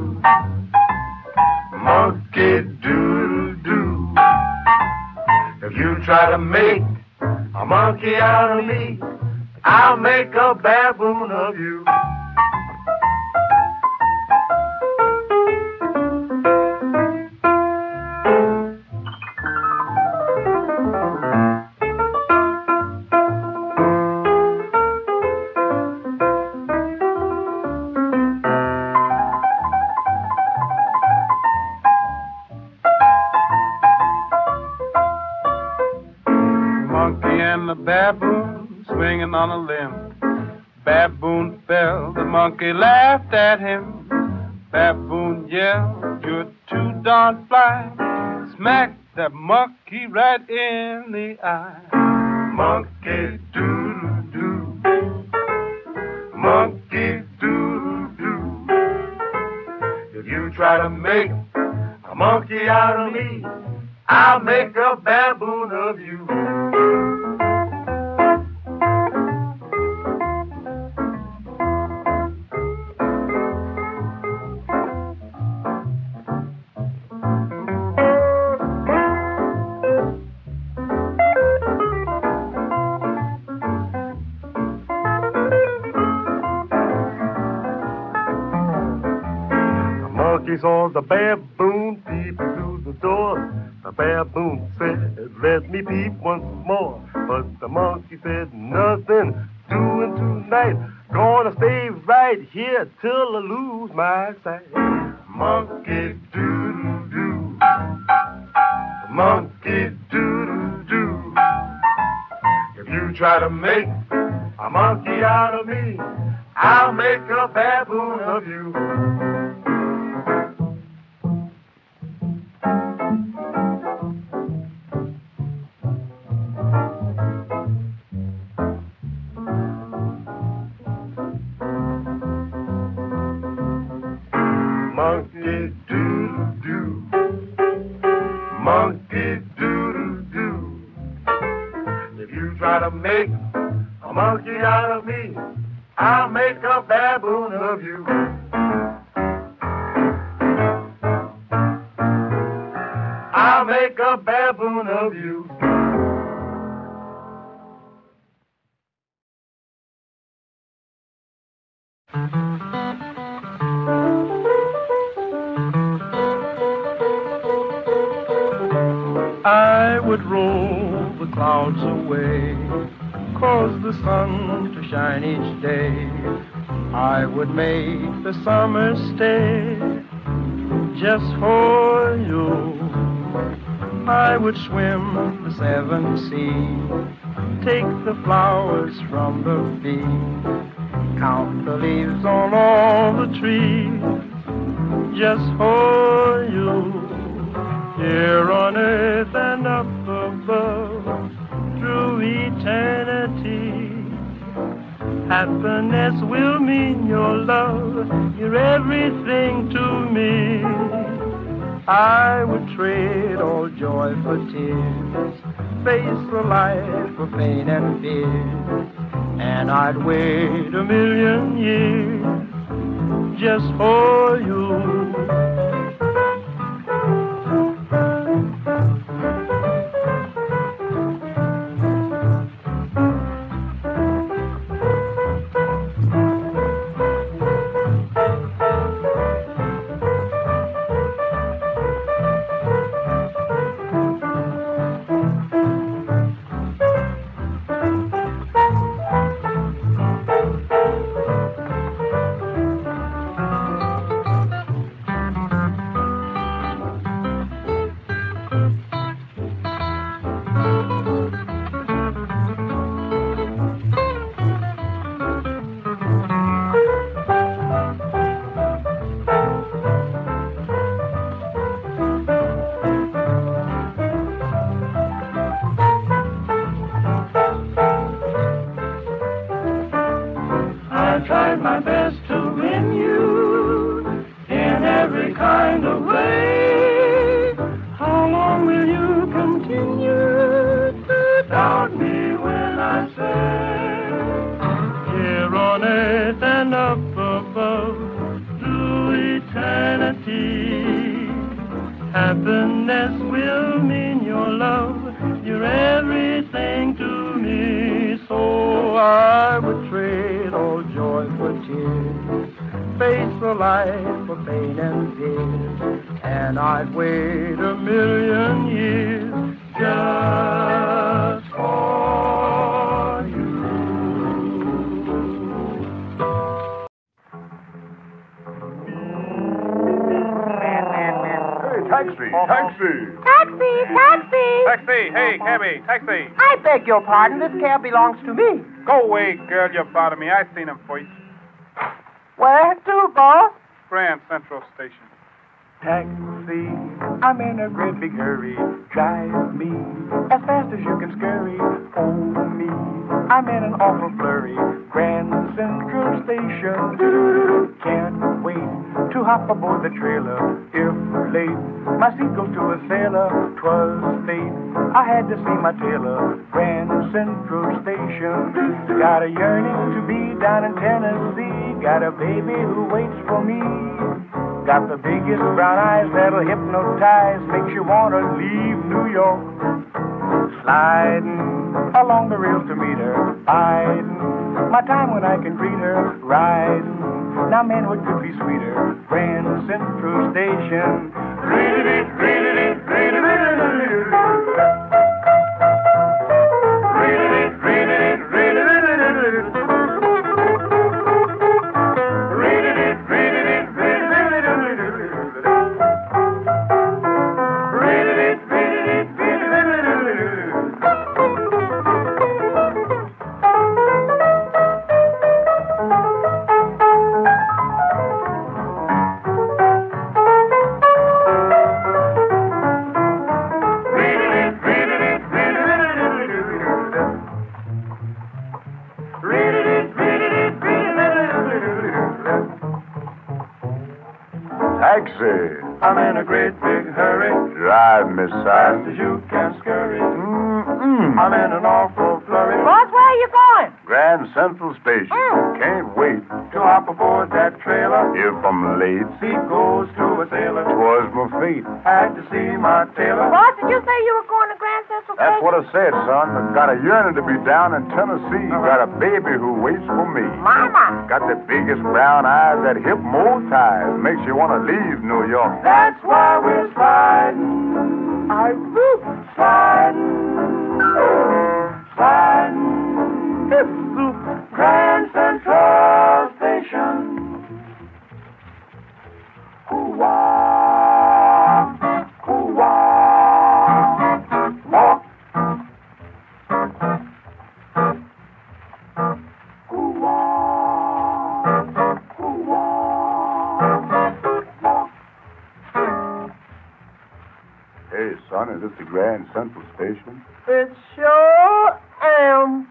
S14: monkey doodle-doo. If you try to make a monkey out of me, I'll make a baboon of you. Baboon swinging on a limb. Baboon fell, the monkey laughed at him.
S4: Baboon yelled, you're too darn fly. Smack that monkey right in the eye. Monkey doodle-doo. Monkey doodle-doo. If you try to make a monkey out of me, I'll make a baboon of you.
S1: Saw the baboon peep through the door. The baboon said, let me peep once more. But the monkey said, nothing doing tonight. Gonna stay right here till I lose my sight. Monkey doodle-doo. Monkey doodle-doo. If you try to make a monkey out of me, I'll make a baboon of you. Monkey doodle-doo. Monkey doodle-doo. If you try to make a monkey out of me, I'll make a baboon of you. I'll make a baboon of you.
S11: I would roll the clouds away, cause the sun to shine each day. I would make the summer stay just for you. I would swim the seven seas, take the flowers from the bee, count the leaves on all the trees just for you. Here on earth and up above, through eternity, happiness will mean your love. You're everything to me. I would trade all joy for tears, face the life for pain and fear, and I'd wait 1,000,000 years just for you.
S4: Taxi!
S10: I beg your pardon. This cab belongs to me.
S4: Go away, girl. You're bothering me. I seen him first.
S10: Where to, boss?
S15: Grand Central Station.
S11: Taxi, I'm in a great big hurry. Drive me as fast as you can scurry. Oh me, I'm in an awful flurry. Grand Central Station. Can't wait to hop aboard the trailer. If late, my seat goes to a sailor. 'Twas fate, I had to see my tailor. Grand Central Station. Got a yearning to be down in Tennessee. Got a baby who waits for me. Got the biggest brown eyes that'll hypnotize, makes you want to leave New York. Sliding along the rails to meet her, biding my time when I can greet her. Riding, now man, what could be sweeter? Grand Central Station.
S3: Taxi.
S11: I'm in a great big hurry.
S3: Drive me,
S11: Fast
S3: son.
S11: as you can scurry. I'm in an awful flurry.
S10: Boss, where are you going?
S3: Grand Central Station. Can't wait
S11: To hop aboard that trailer.
S3: if I'm late.
S11: Seat goes to a sailor.
S3: 'Twas my fate.
S11: Had to see my tailor.
S10: Boss, did you say you were going to Grand Central
S3: That's
S10: Station?
S3: what I said, son. I got a yearning to be down in Tennessee. Got a baby who waits for me.
S10: Mama.
S3: Got the biggest brown eyes that hypnotize. Makes you want to leave New York.
S11: That's why we're sliding. I whoop, sliding. Sliding. Hip loop. Grand Central Station. Hoo-wah. Hoo-wah. Walk.
S3: Hey, son, is this the Grand Central Station?
S10: It sure am.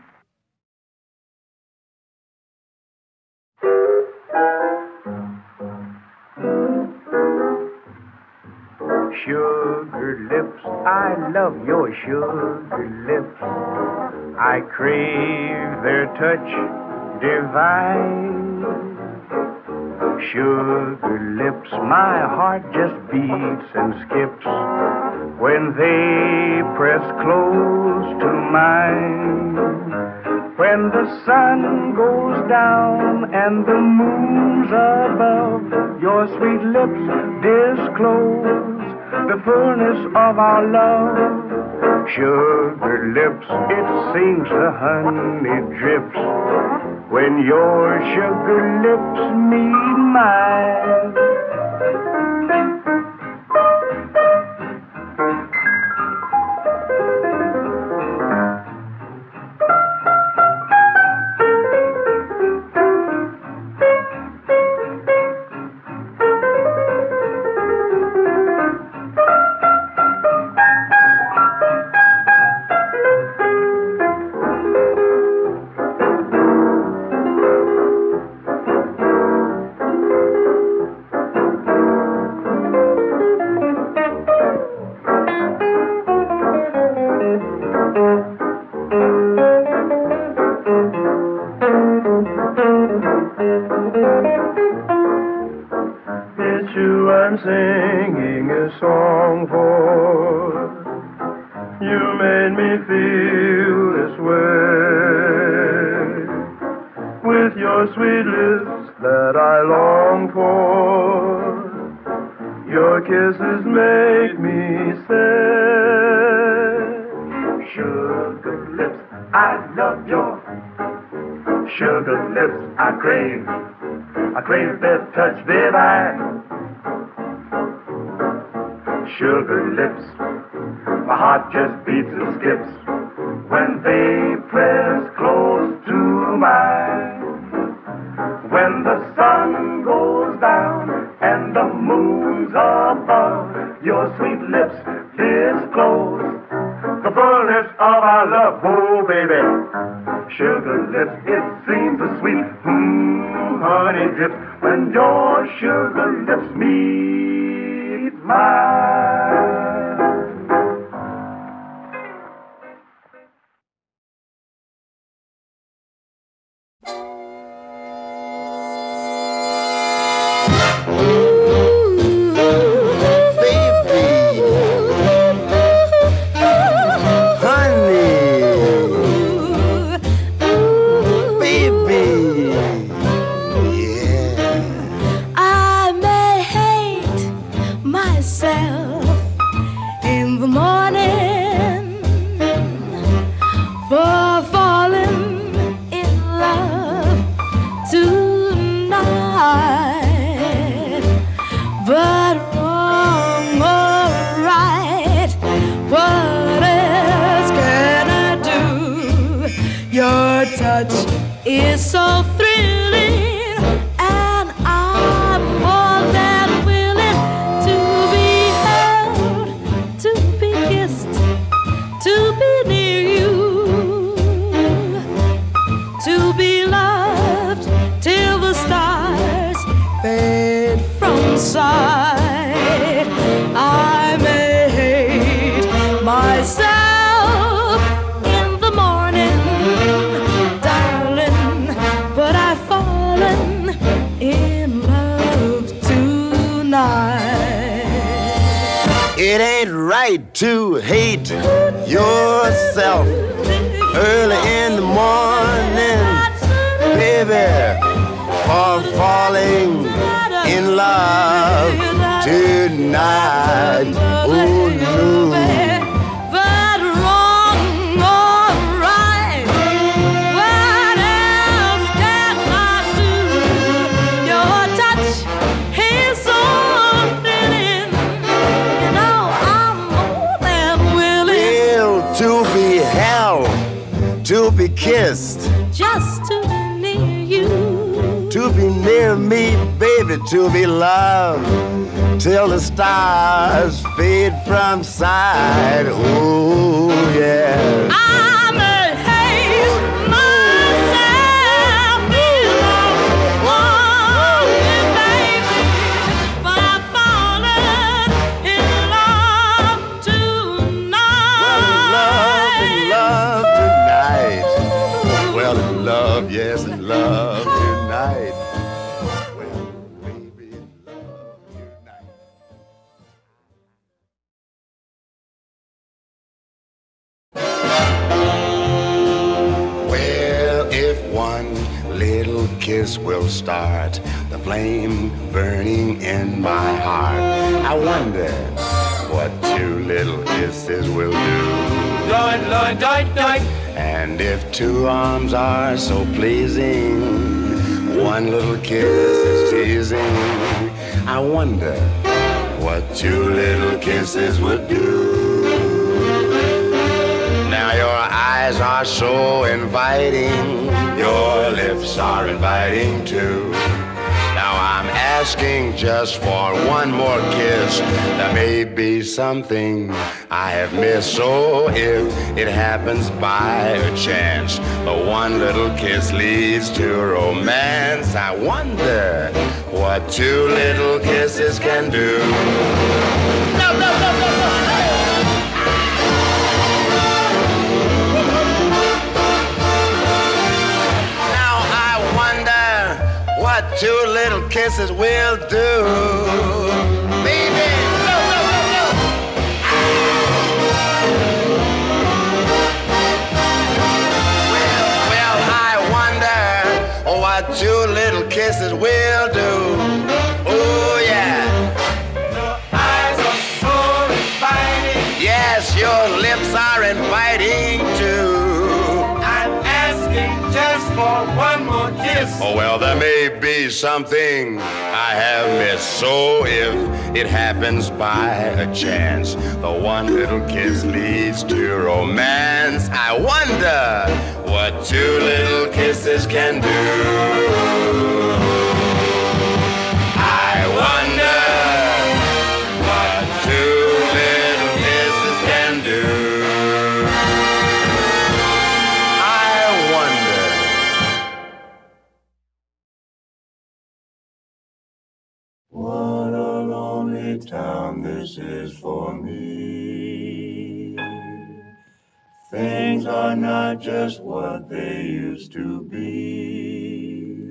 S11: Sugar lips, I love your sugar lips. I crave their touch divine. Sugar lips, my heart just beats and skips when they press close to mine. When the sun goes down and the moon's above, your sweet lips disclose the fullness of our love. Sugar lips, it sings, the honey drips when your sugar lips meet mine. It's you I'm singing a song for. You made me feel this way with your sweet lips that I long for. Your kisses make me say, sugar lips, I love your sugar lips. I crave their touch divine. Sugar lips, my heart just beats and skips when they press close to mine. When the sun goes down
S3: sweet lips disclose the fullness of our love, oh baby. Sugar lips, it seems so sweet, honey drips, when your sugar lips meet mine.
S12: Is so thrilling, and I'm more than willing to be held, to be kissed, to be near you, to be loved till the stars fade from sight. I may hate myself in the morning, but I've fallen in love tonight.
S8: It ain't right to hate yourself early in the morning, baby, for falling in love tonight. Oh no. To be kissed,
S12: just to be near you,
S8: to be near me, baby, to be loved till the stars fade from sight. Oh yeah.
S12: I may hate myself in love, baby, but I've fallen in love tonight.
S8: Love tonight. Well, in love, yes, in love tonight. Well, baby, in love tonight. Well, if one little kiss will start the flame burning in my heart, I wonder what two little kisses will do.
S6: Lloyd, Lloyd, Lloyd, Lloyd.
S8: And if two arms are so pleasing, one little kiss is teasing, I wonder what two little kisses would do. Now your eyes are so inviting, your lips are inviting too. Now I'm asking just for one more kiss. There may be something I have missed. So if it happens by a chance, the one little kiss leads to romance, I wonder what two little kisses can do. No, no, no, no, no. Two little kisses will do. Baby, no, no, no, no. Well, I wonder what two little kisses will do. Oh, yeah.
S6: Your eyes are so inviting.
S8: Yes, your lips are inviting too.
S6: I'm asking just for one more kiss.
S8: Oh, well, there may be something I have missed. So if it happens by a chance, the one little kiss leads to romance, I wonder what two little kisses can do. I wonder what two
S6: this is for me. Things are not just what they used to be.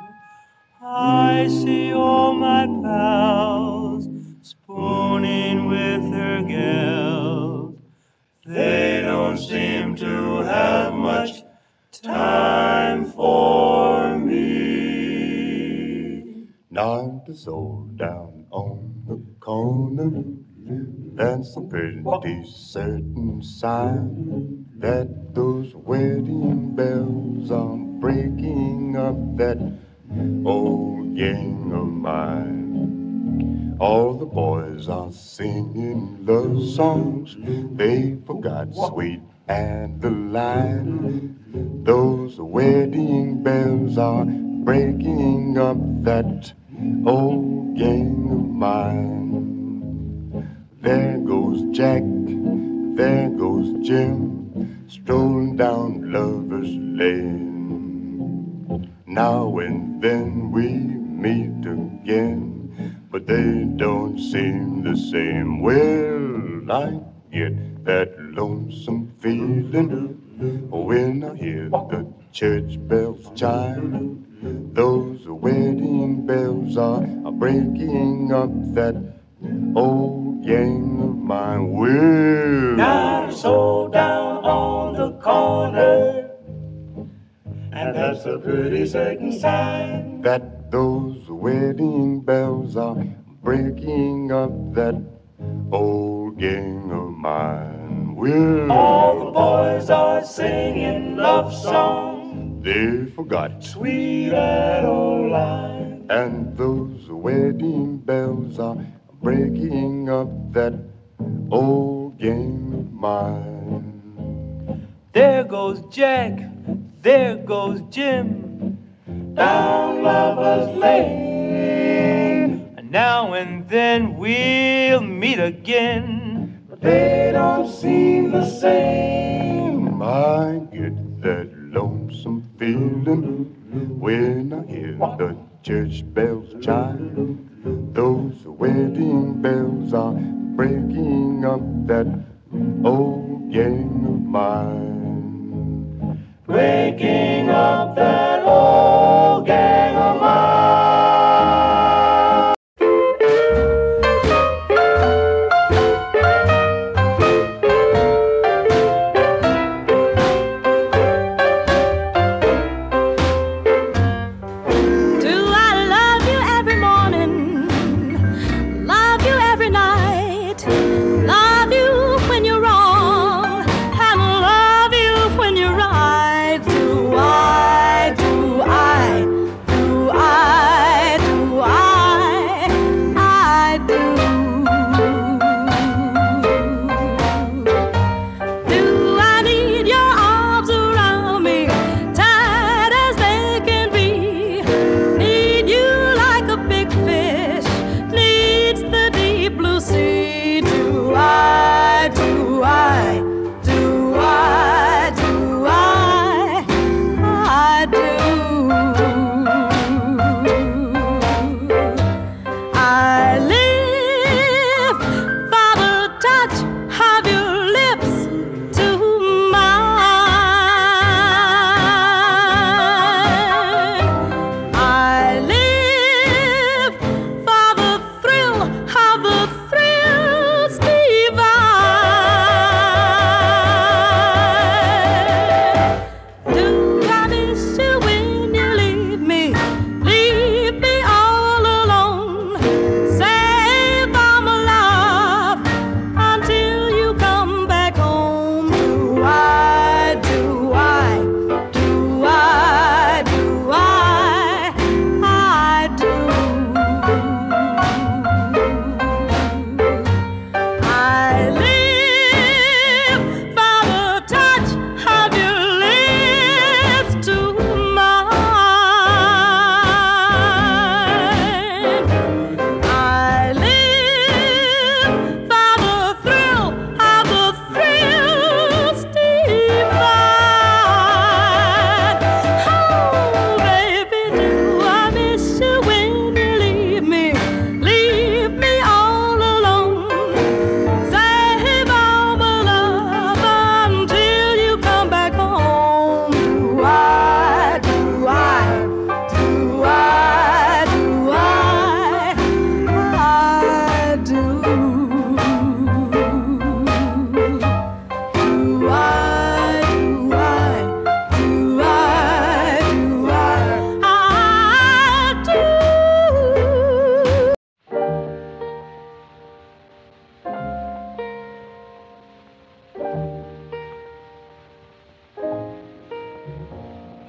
S15: I see all my pals spooning with their gals.
S6: They don't seem to have much time for me.
S3: Not so down on the corner, that's a pretty certain sign that those wedding bells are breaking up that old gang of mine. All the boys are singing love songs, they forgot Sweet Adeline. Those wedding bells are breaking up that old gang of mine. There goes Jack, there goes Jim, strolling down Lover's Lane. Now and then we meet again, but they don't seem the same. Well, I get that lonesome feeling when I hear the church bells chime. Those wedding bells are breaking up that old gang of mine. Well,
S6: Now so down on the corner, and that's a pretty certain sign
S3: that those wedding bells are breaking up that old gang of mine. Well,
S6: all the boys are singing love songs,
S3: they forgot
S6: Sweet Adeline.
S3: And those wedding bells are breaking up that old gang of mine.
S15: There goes Jack, there goes Jim,
S6: down Lover's Lane.
S15: And now and then we'll meet again,
S6: but they don't seem the same.
S3: I get that lonesome feeling when I hear the church bells chime. Those wedding bells are breaking up that old gang of mine.
S6: Breaking up that old gang of mine.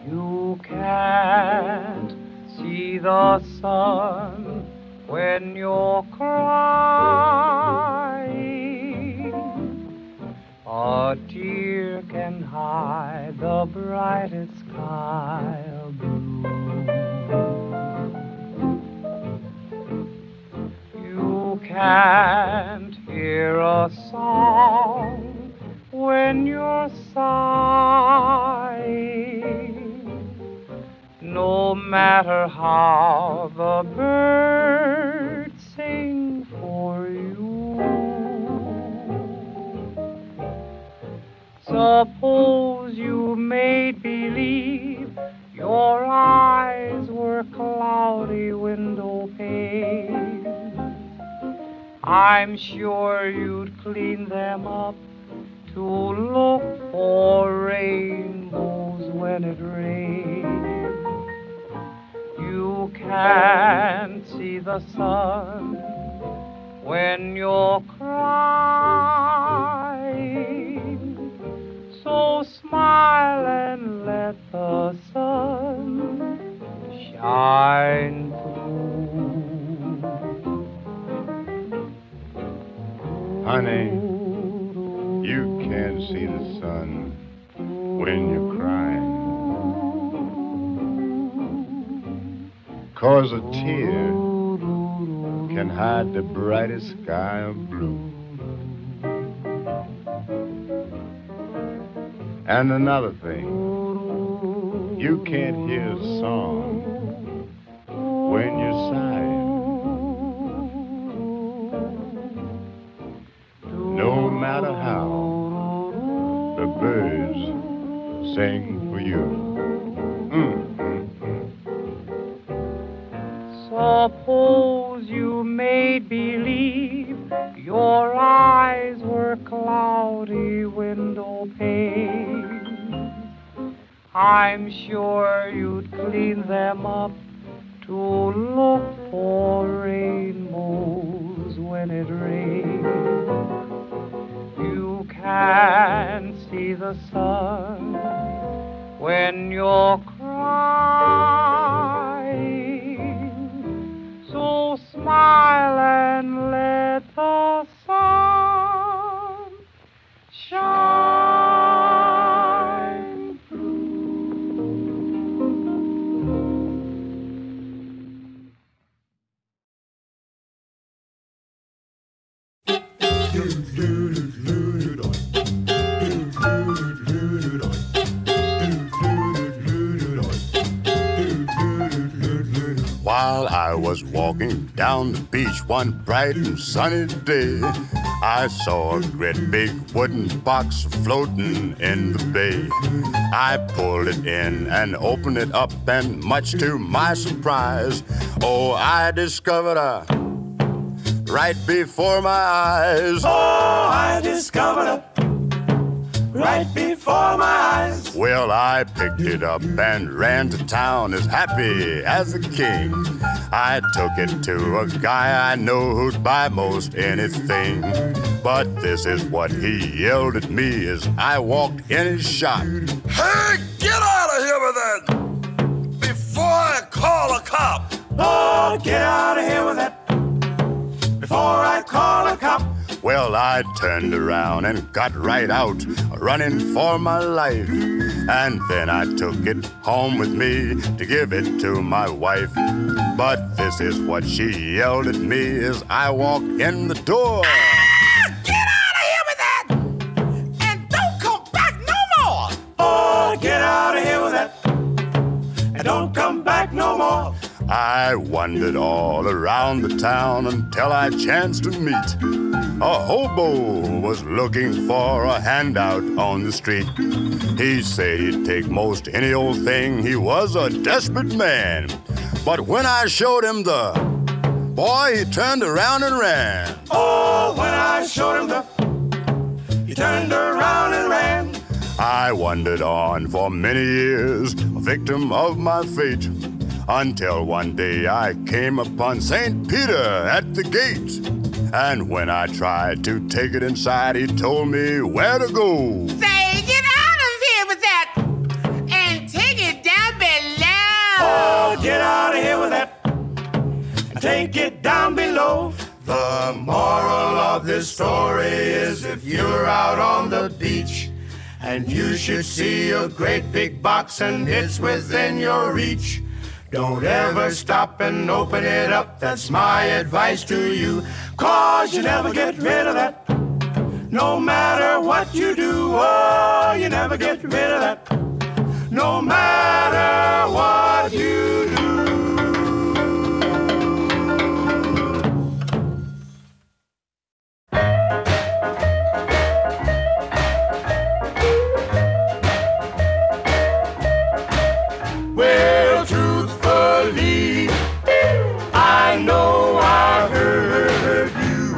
S11: You can't see the sun when you're crying. A tear can hide the brightest sky of blue. You can't hear a song when you're sighing, no matter how the birds sing for you. Suppose you made believe your eyes were cloudy window panes. I'm sure you'd clean them up to look for rainbows when it rains. You can't see the sun when you're crying, so smile and let the sun shine through.
S14: Honey, you can't see the sun when you're crying, 'cause a tear can hide the brightest sky of blue. And another thing, you can't hear a song when you're sighing, no matter how the birds sing for you.
S11: Suppose you made believe your eyes were cloudy window panes. I'm sure you'd clean them up to look for rainbows when it rains. You can't see the sun when you're crying, so smile and let the sun shine through.
S8: While I was walking down the beach one bright and sunny day, I saw a great big wooden box floating in the bay. I pulled it in and opened it up, and much to my surprise, oh, I discovered a right before my eyes.
S2: Oh, I discovered a right before my eyes.
S8: Well, I picked it up and ran to town as happy as a king. I took it to a guy I know who'd buy most anything. But this is what he yelled at me as I walked in his shop.
S9: Hey, get out of here with that before I call a cop.
S2: Oh, get out of here with that before I call a cop.
S8: Well, I turned around and got right out, running for my life. And then I took it home with me to give it to my wife. But this is what she yelled at me as I walked in the door.
S2: Get out of here with that! And don't come back no more! Oh, get out of here with that! And don't come back no more!
S8: I wandered all around the town until I chanced to meet a hobo was looking for a handout on the street. He said he'd take most any old thing. He was a desperate man. But when I showed him the boy, he turned around and ran.
S2: Oh, when I showed him the, he turned around and ran.
S8: I wandered on for many years, a victim of my fate, until one day I came upon St. Peter at the gate. And when I tried to take it inside, he told me where to go.
S16: Say, get out of here with that and take it down
S4: take it down below. The moral of this story is if you're out on the beach and you should see a great big box and it's within your reach, don't ever stop and open it up. That's my advice to you. 'Cause you never get rid of that. No matter what you do, oh, you never get rid of that. No matter what you do. Well, truthfully, I know I heard you.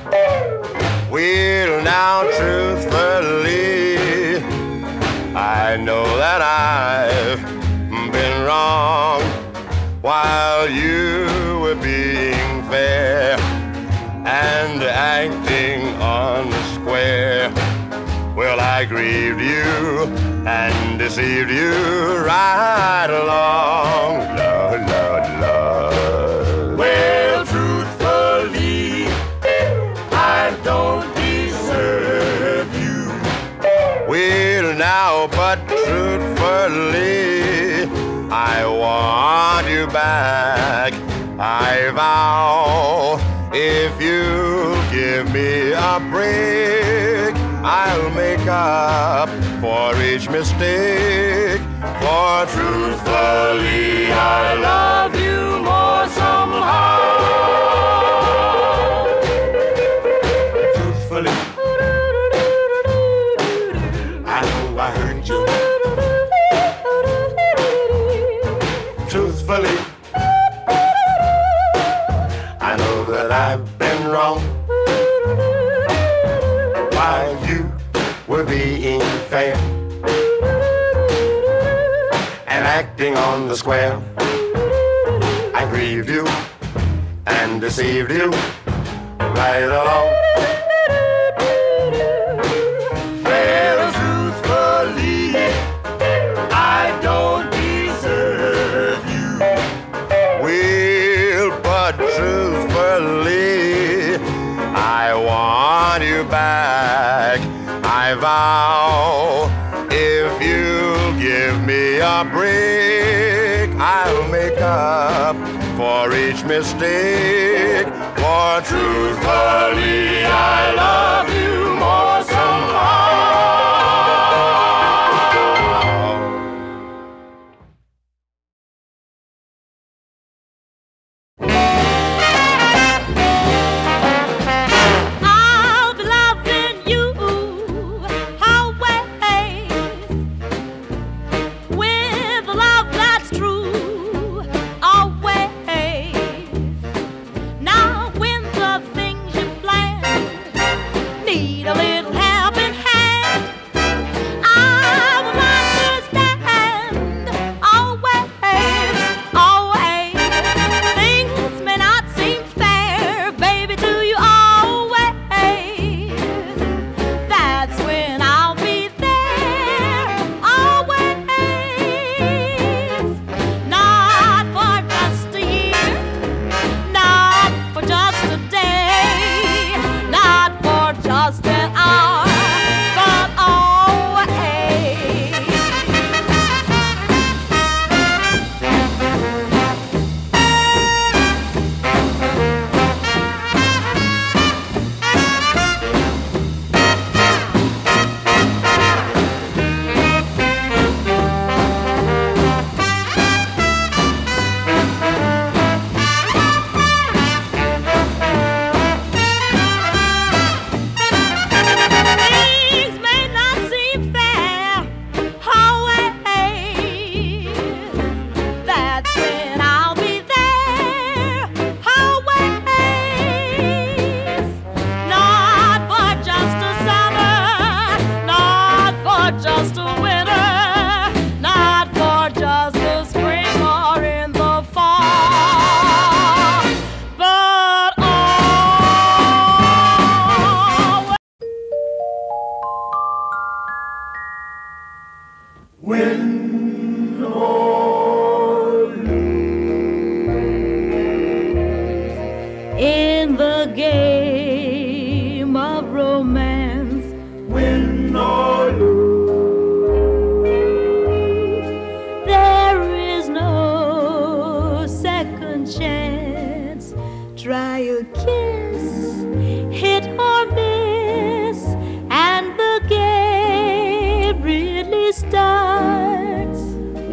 S8: Well, now, truthfully, I know that I've been wrong while you were being fair and acting on the square. Well, I grieved you and deceived you right along. Lord, Lord, Lord.
S4: Well, truthfully, I don't deserve you.
S8: Well, now, but truthfully, I want you back. I vow if you give me a break, I'll make up for each mistake. For truthfully, I love you more somehow.
S4: Truthfully, I know I hurt you. Truthfully, I know that I've been wrong while you were being fair and acting on the square. I grieved you and deceived you right along. Well, truthfully, I don't deserve you.
S8: Well, but truthfully, I want you back. I vow if you'll give me a break, I'll make up for each mistake. For truthfully, I love you more somehow.
S5: I'll be loving you always with a love that's true, always. Now when the things you plan need a little helping hand,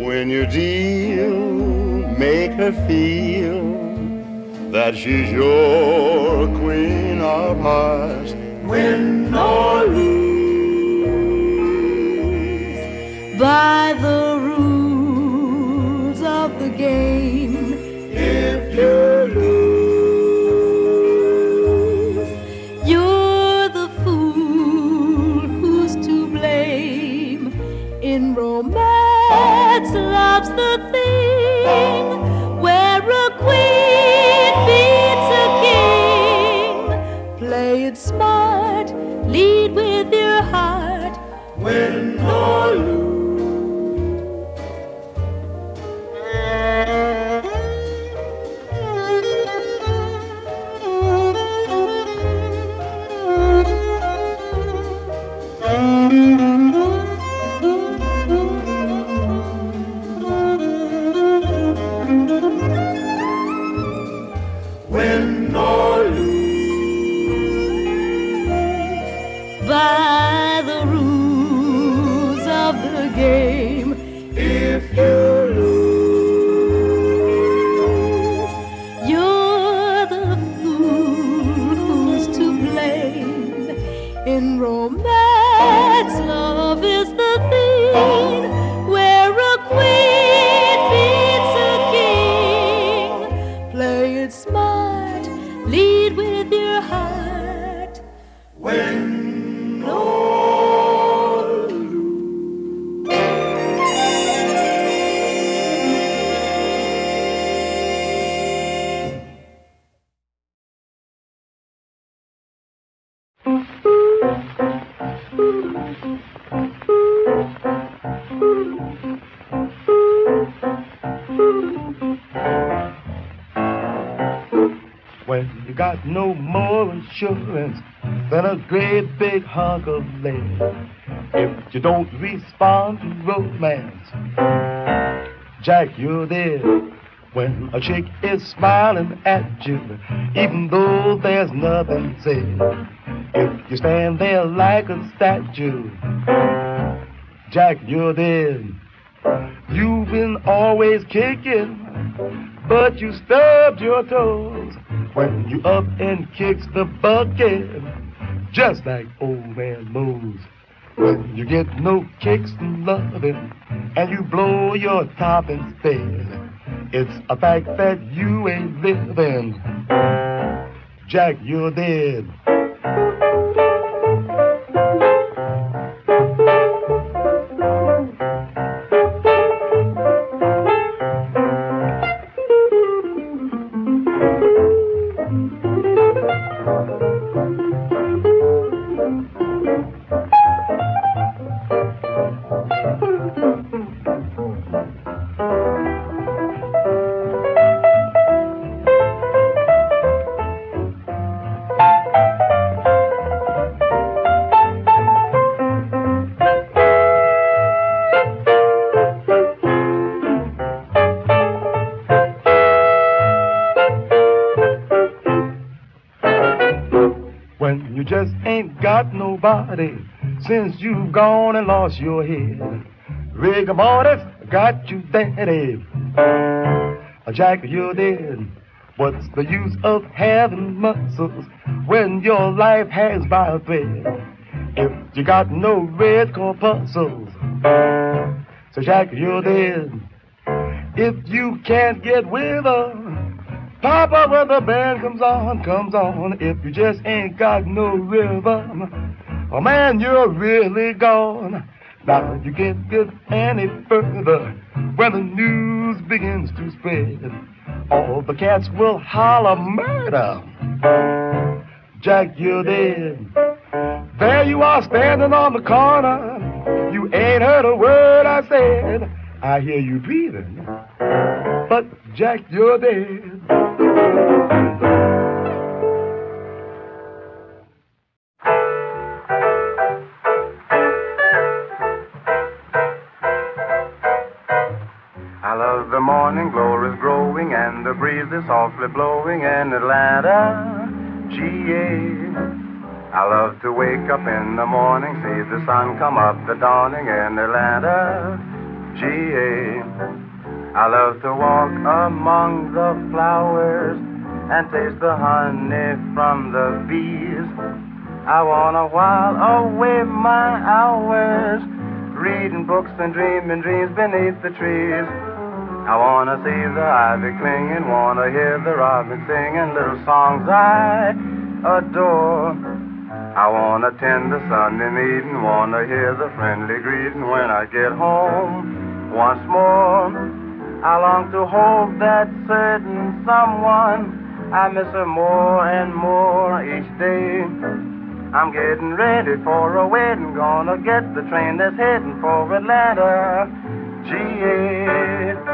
S8: When you deal, make her feel that she's your queen of hearts. Win or lose
S12: by the rules of the game.
S8: If you lose,
S12: you're the fool who's to blame. In romance, love's the thing where a queen beats a king. Play it smart, lead with your heart,
S8: win or lose. Win or lose
S12: by the rules of the game.
S8: If you lose,
S12: you're the fool who's to blame. In romance, love is the thing where a queen beats a king. Play it smart, lead with your heart,
S8: win or lose.
S11: When you got no more insurance than a great big hunk of lead, if you don't respond to romance, Jack, you're dead. When a chick is smiling at you, even though there's nothing said, if you stand there like a statue, Jack, you're dead. You've been always kicking, but you stubbed your toes when you up and kicks the bucket, just like old man Mose. When you get no kicks in loving and you blow your top instead, it's a fact that you ain't living. Jack, you're dead. When you just ain't got nobody since you've gone and lost your head, rigor mortis got you daddy. Jack, you're dead. What's the use of having muscles when your life hangs by a thread? If you got no red corpuscles, so Jack, you're dead. If you can't get with her, Papa, when the band comes on, comes on. If you just ain't got no rhythm, oh man, you're really gone. Now you can't get any further when the news begins to spread. All the cats will holler murder. Jack, you're dead. There you are standing on the corner. You ain't heard a word I said. I hear you breathing, but Jack, you're dead.
S14: I love the morning glory is growing and the breeze is softly blowing in Atlanta, GA. I love to wake up in the morning, see the sun come up the dawning in Atlanta, G.A. I love to walk among the flowers and taste the honey from the bees. I wanna while away my hours reading books and dreaming dreams beneath the trees. I wanna see the ivy clinging, wanna hear the robin singing little songs I adore. I wanna attend the Sunday meeting, wanna hear the friendly greeting when I get home once more. I long to hold that certain someone, I miss her more and more each day. I'm getting ready for a wedding, gonna get the train that's heading for Atlanta, G.A.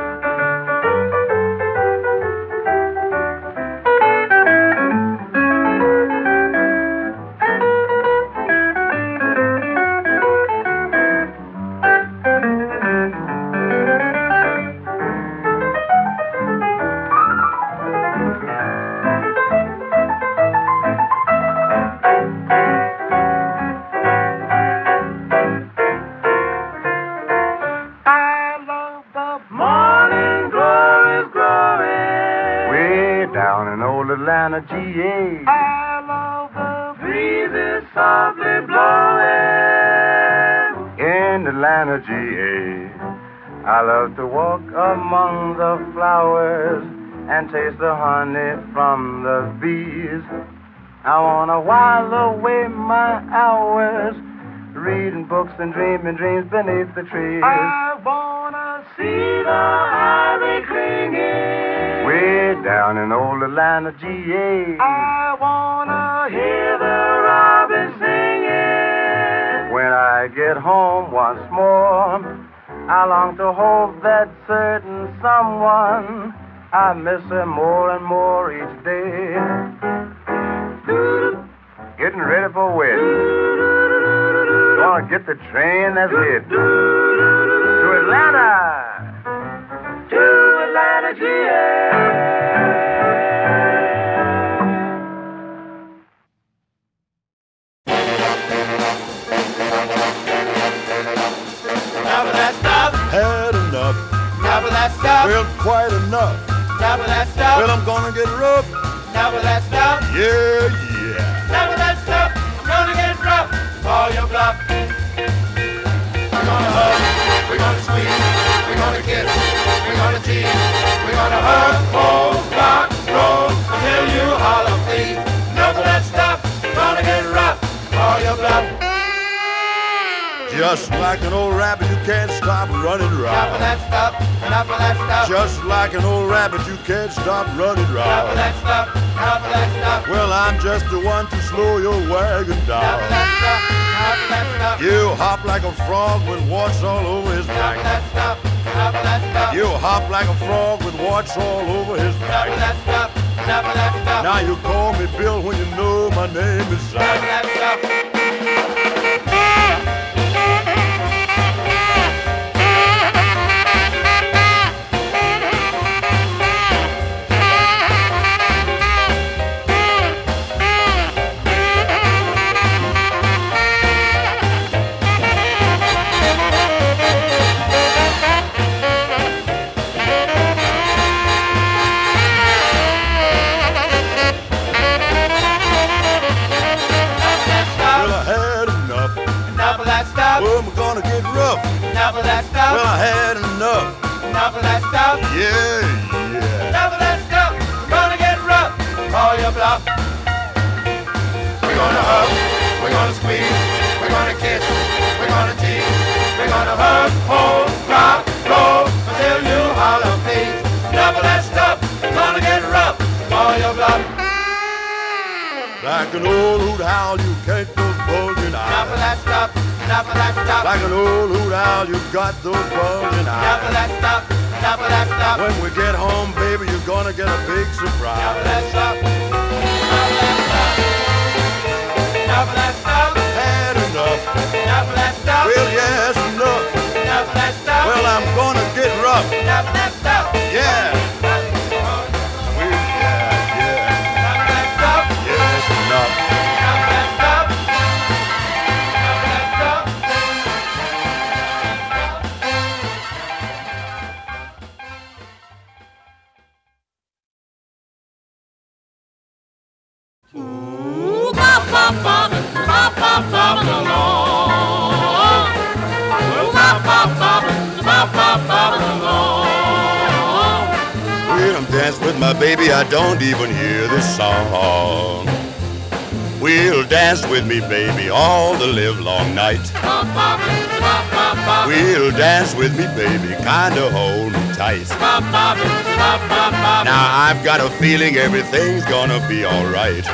S14: Atlanta, G.A.
S2: I love the breezes softly blowing.
S14: In Atlanta, G.A. I love to walk among the flowers and taste the honey from the bees. I wanna while away my hours reading books and dreaming dreams beneath the trees.
S2: I wanna see the ivy clinging
S14: way down in old Atlanta, G.A.
S2: I wanna hear the robin singing.
S14: When I get home once more, I long to hold that certain someone. I miss her more and more each day. Getting ready for a wedding. Gonna get the train that's heading to Atlanta.
S2: To Atlanta, G.A.
S6: Enough of that stuff.
S9: Had enough.
S6: Enough of that stuff.
S9: Well, quite enough.
S6: Enough of that stuff.
S9: Well, I'm gonna get rough.
S6: Enough of that stuff.
S9: Yeah.
S6: Enough of that stuff. I'm gonna get rough. Call your bluff. We're gonna hug. We're gonna squeeze. We're gonna kiss. We're gonna tease. We're gonna hug, hold, rock, roll until you holler, please. Enough of that stuff. We're gonna get rough. Call your bluff.
S9: Just like an old rabbit, you can't stop running round.
S6: Enough of that stuff. Enough of that stuff.
S9: Just like an old rabbit, you can't stop running
S6: Enough of
S9: round.
S6: that stuff. Enough of that stuff.
S9: Well, I'm just the one to slow your wagon down.
S6: Enough of that stuff. Enough of that stuff.
S9: You hop like a frog with warts all over his
S6: Enough
S9: back.
S6: of that stuff. Enough of that stuff.
S9: You hop like a frog with warts all over his
S6: Enough
S9: back.
S6: of that stuff. Enough of that stuff.
S9: Now you call me Bill when you know my name is
S6: Enough of
S9: Zach.
S6: that stuff.
S9: Well, I'm gonna get rough.
S6: Enough of that stuff.
S9: Well, I had enough.
S6: Enough of that stuff.
S9: Yeah.
S6: Enough of that stuff. Gonna get rough. Call your bluff. We're gonna hug. We're gonna squeeze. We're gonna kiss. We're gonna tease. We're gonna hug, hold, rock, roll until you holler, please. Enough of that stuff. Gonna get rough. Call your bluff.
S9: Like an old hoot owl, you can't those bulging eyes.
S6: Enough of that stuff. Enough of that stuff.
S9: Like an old hoot owl, you got those bulging eyes.
S6: Enough of that stuff. Enough of that stuff.
S9: When we get home, baby, you're gonna get a big surprise.
S6: Enough of that stuff. Enough of that stuff. Enough of that stuff.
S9: Had enough.
S6: Enough of that stuff.
S9: Well, yes, enough.
S6: Enough of that stuff.
S9: Well, I'm gonna get rough.
S6: Enough of that stuff.
S9: Yeah. Well, yeah.
S6: Enough of that stuff.
S9: Yes, enough.
S6: Enough of that stuff. Enough of that stuff. bop-bopping, bop-bop-bopping along. Oh, bop-bop-bopping, bop-bop-bopping along.
S8: When I'm dancing with my baby, I don't even hear the song. We'll dance with me, baby, all the live long night. We'll dance with me, baby, kinda hold me tight. Now I've got a feeling everything's gonna be alright.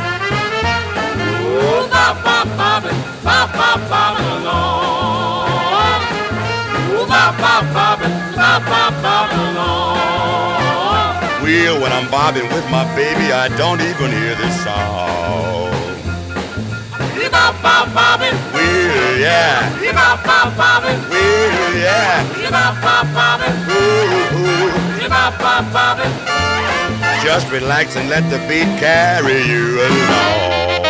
S6: Oh, bop-bop-bopping, bop-bop-bopping along. Oh, bop-bop-bopping, bop-bop-bopping along.
S8: Well, when I'm bobbing with my baby, I don't even hear this song.
S6: Bop-bop-bopping,
S8: well, yeah.
S6: Bop-bop-bopping,
S8: well, yeah.
S6: Bop-bop-bopping,
S8: ooh.
S6: Bop-bop-bopping.
S8: Just relax and let the beat carry you along.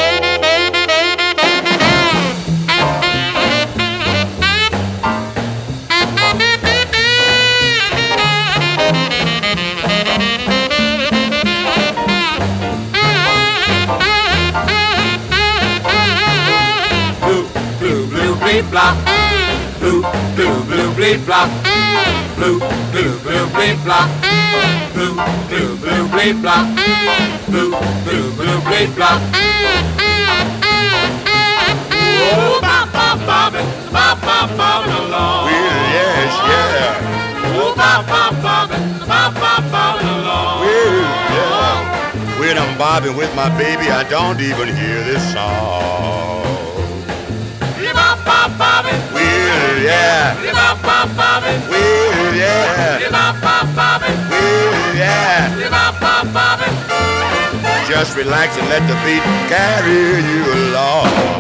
S6: Blop, blue, blue, blue, bleed blop, blue, blue, blue, bleed blop, blue, blue, blue, bleed blop, blue, blue, blue, bleed blop. Oh, bop, bop, bobbing, bop, bop, bobbing along.
S8: Well, yes, yeah.
S6: Oh, bop, bop, bobbing, bop, bop, bobbing along.
S8: Well, yeah. When I'm bobbing with my baby, I don't even hear this song.
S6: Bop-bop-bobbing,
S8: well, yeah.
S6: Bop-bop-bobbing,
S8: well, yeah.
S6: Bop-bop-bobbing,
S8: well, yeah.
S6: Bop-bop-bobbing.
S8: Just relax and let the beat carry you along.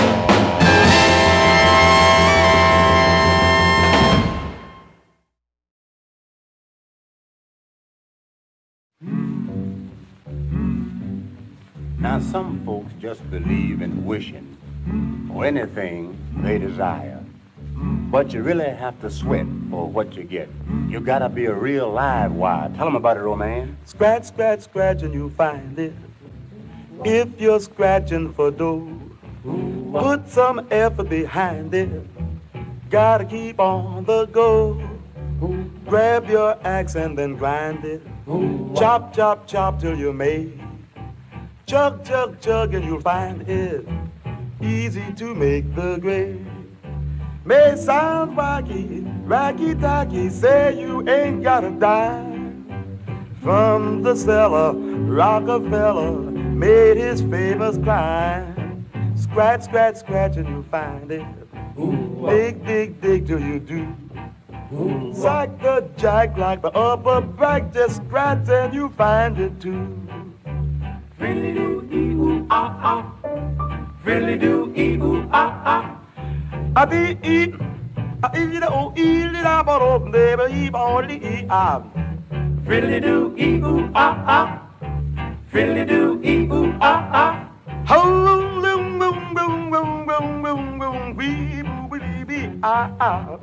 S14: Now, some folks just believe in wishing for anything they desire. But you really have to sweat for what you get. You gotta be a real live wire. Tell them about it, old man.
S1: Scratch, scratch, scratch, and you'll find it. If you're scratching for dough, put some effort behind it. Gotta keep on the go. Grab your axe and then grind it. Chop, chop, chop till you're made. Chug, chug, chug, and you'll find it easy to make the grade. May sound wacky, racky-tacky, say you ain't got a dime. From the cellar, Rockefeller made his famous climb. Scratch, scratch, scratch, and you'll find it. Dig, dig, dig till you do. Sack the jack like the upper back, just scratch and you find it too.
S6: Really do ee ooh ah ah. Really do ee ooh ah ah.
S1: I be eat, I eat it oh eat it up on never eat only eat up.
S6: Really do ee ooh ah ah. Really do ee ooh ah ah.
S1: Ho boom boom boom boom boom boom boom boom wee boo wee bee ah ah.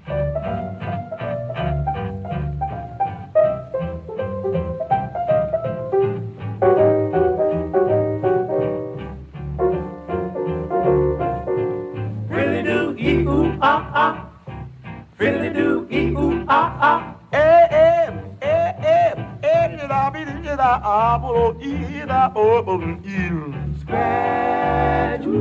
S6: Ah ah, really do ee ooh ah ah. Scratch,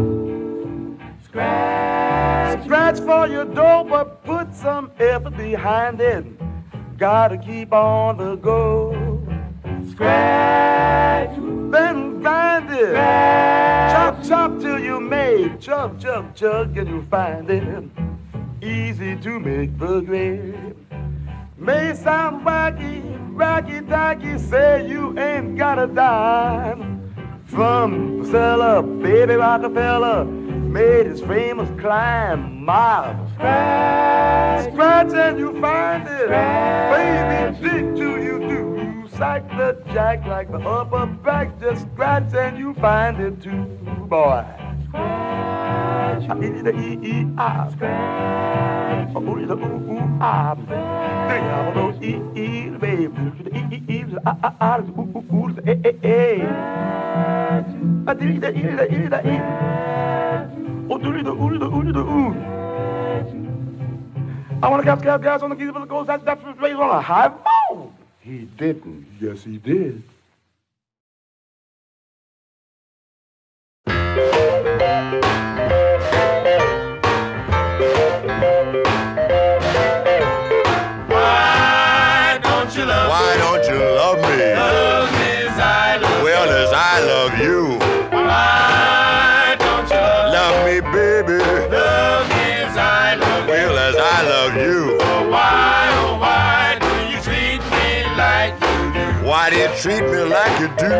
S6: scratch,
S1: scratch for your dough, but put some effort behind it. Gotta keep on the go.
S6: Scratch,
S1: then grind it.
S6: Scratch.
S1: Chop, chop till you made. Chug, chug, chug, and you find it easy to make the grade. May sound wacky, racky-tacky, say you ain't got a dime. From the cellar, baby Rockefeller made his famous climb. Miles.
S6: Scratch,
S1: scratch and you find it.
S6: Scratch.
S1: Baby, dig till you do. You sack the jack like the upper back, just scratch and you find it too, boy.
S6: Scratch,
S1: E-E-E-Ah.
S6: Scratch,
S1: ooh-ooh-ah. E-E-E, baby. E-E-E, ah-ah-ah, ooh-ooh-ooh, eh-eh-eh.
S9: I want to gas on the keys, but it goes that plays on a high ball.
S14: He didn't.
S9: Yes, he did.
S6: Why don't you love me? Love me as I love you.
S8: Well, as I love you.
S6: Why don't you
S8: love me, baby?
S6: Love me as I love you.
S8: Well, as I love you.
S6: Oh, why do you treat me like you do?
S8: Why do you treat me like you do?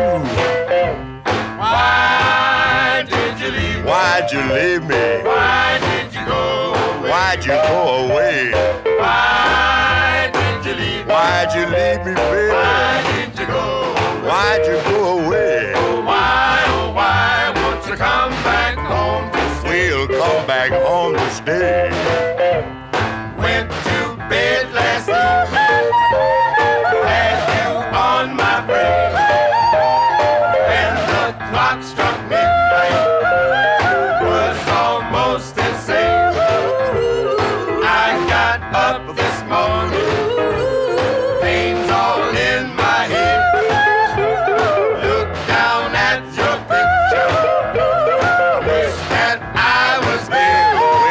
S6: Why did you leave me?
S8: Why'd you leave me?
S6: Why did you go away?
S8: Why'd you go away?
S6: Why did you leave me?
S8: Why'd you leave me, baby?
S6: Why did you go away?
S8: Why'd you go away?
S6: Oh, why won't you come back home to stay?
S8: We'll come back home to stay.
S6: Went to bed last evening, had you on my brain. When the clock struck midnight, was almost insane. I got up this morning, pains all in my head. Looked down at your picture, wish that I was there.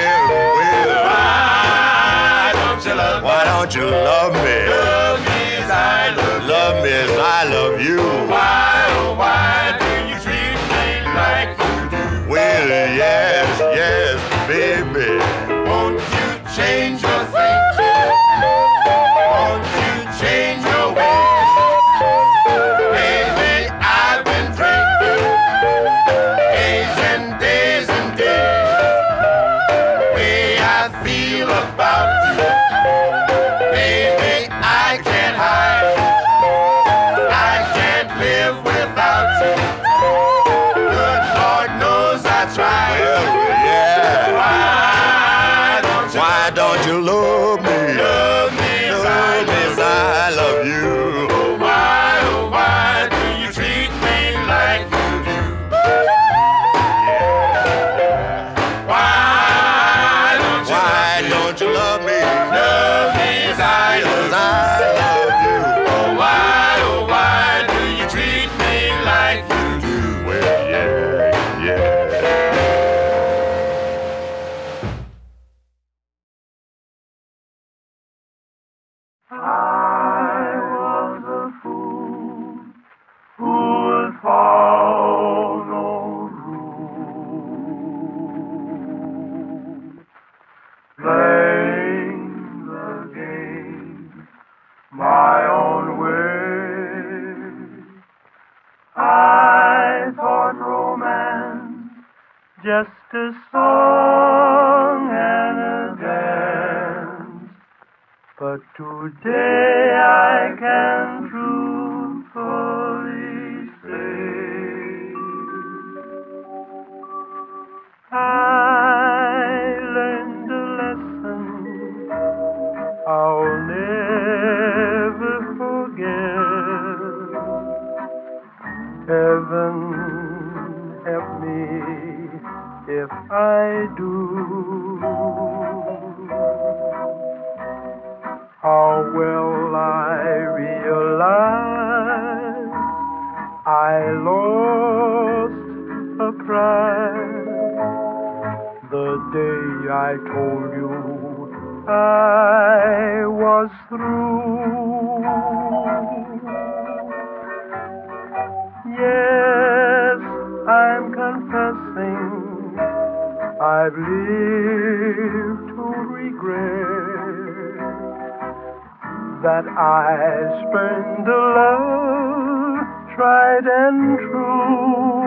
S8: Why don't you love me?
S6: Love me as I love you.
S8: Love me as I love you.
S6: Why do you treat me like you do?
S8: Well, yes, baby.
S6: Won't you change your thinking? Won't you change your ways? Baby, I've been drinking days and days and days. Way I feel about you, baby, I can't hide. I can't live without you. Good Lord knows I tried.
S8: Why don't you love me?
S6: Love me as I
S8: love you.
S6: Oh, why do you treat me like you do? Why don't you love me? Love me as I love you. Oh, why do you treat me like you do?
S8: Well, yeah.
S1: I was a fool who would follow rules, playing the game my own way. I thought romance just a song and a dance, but today I can truthfully say I learned a lesson I'll never forget. Heaven help me if I do. How well I realize I lost a prize the day I told you I was through. Yes, I'm confessing I've lived to regret that I spurned a love tried and true.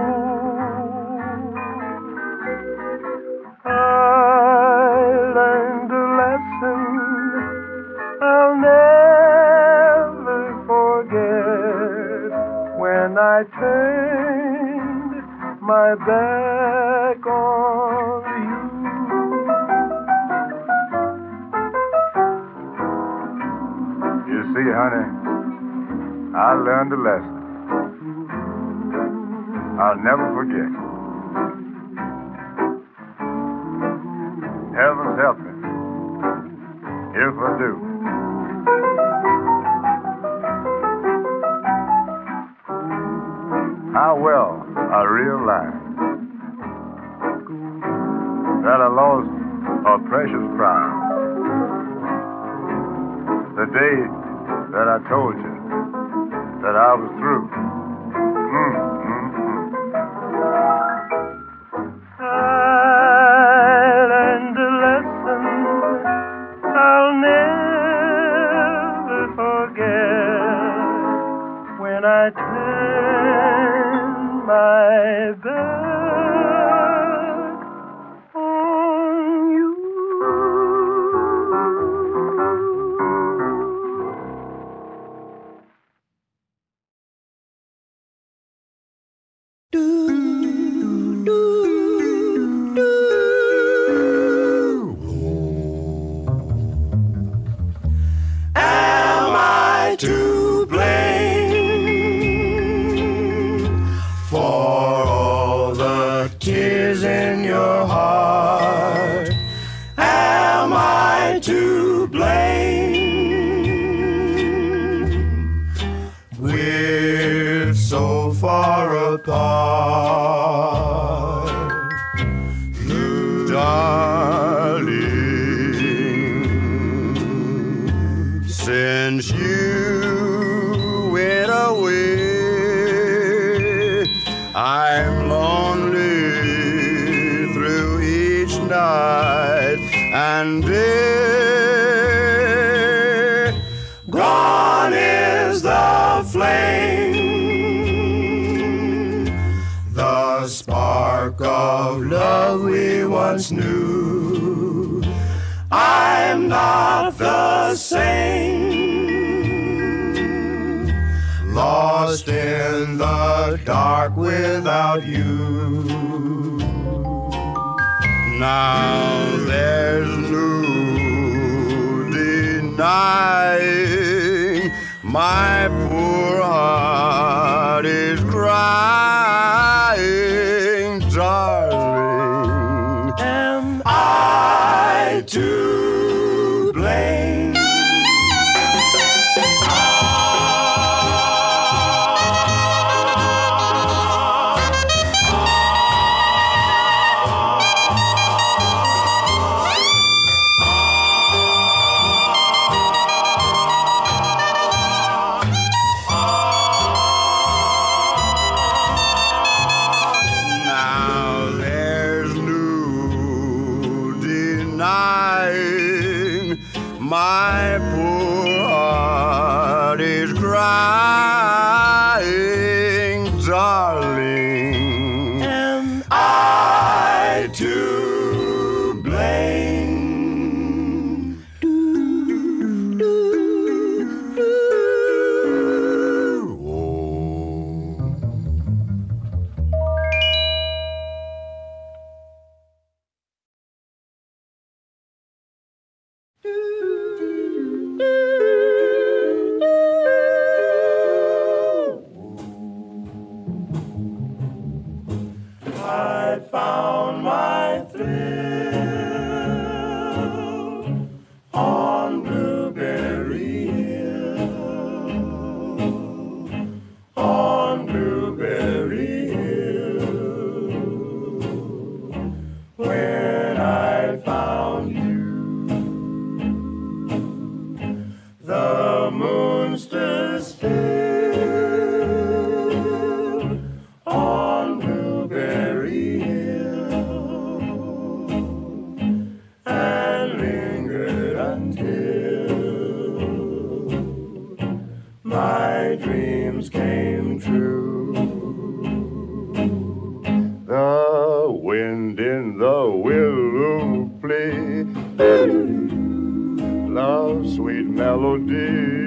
S1: I learned a lesson I'll never forget when I turned my back on you.
S14: You see, honey, I learned a lesson.
S3: I'll never forget. Heavens help me if I do. How well I realize that I lost a precious prize the day that I told you that I was through.
S11: I learned a lesson I'll never forget when I turned my back on you.
S4: Am I to blame for all the tears in your heart? Am I to blame? We're so far apart, darling. Since you went away, I'm lonely through each night and day. Gone is the flame, the spark of love we once knew. I'm not the same, lost in the dark without you. Now there's no denying my poor heart is crying, darling. Am I to blame? Now there's no denying my poor heart is crying, darling. Am I to blame? I found my thrill on Blueberry Hill, on Blueberry Hill. When I found you, the moon stood still on Blueberry Hill and lingered until my dreams came true.
S3: The wind in the willow play, love's sweet melody,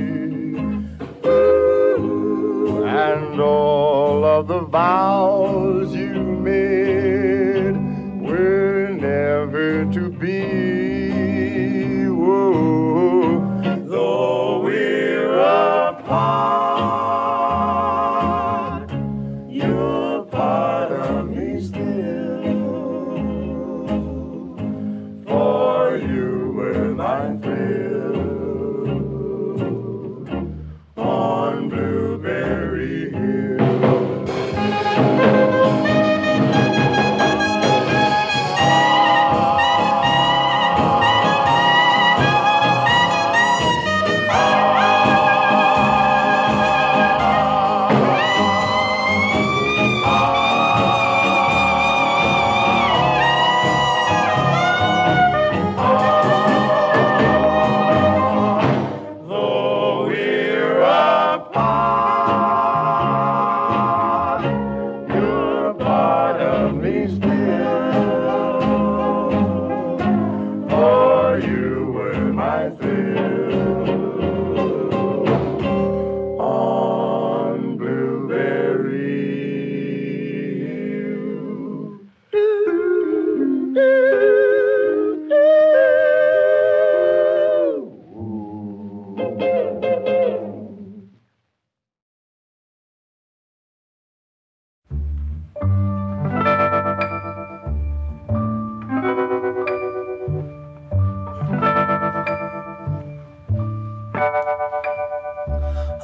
S3: and all of the vows you made were never to be. Whoa. Though we're apart, you'll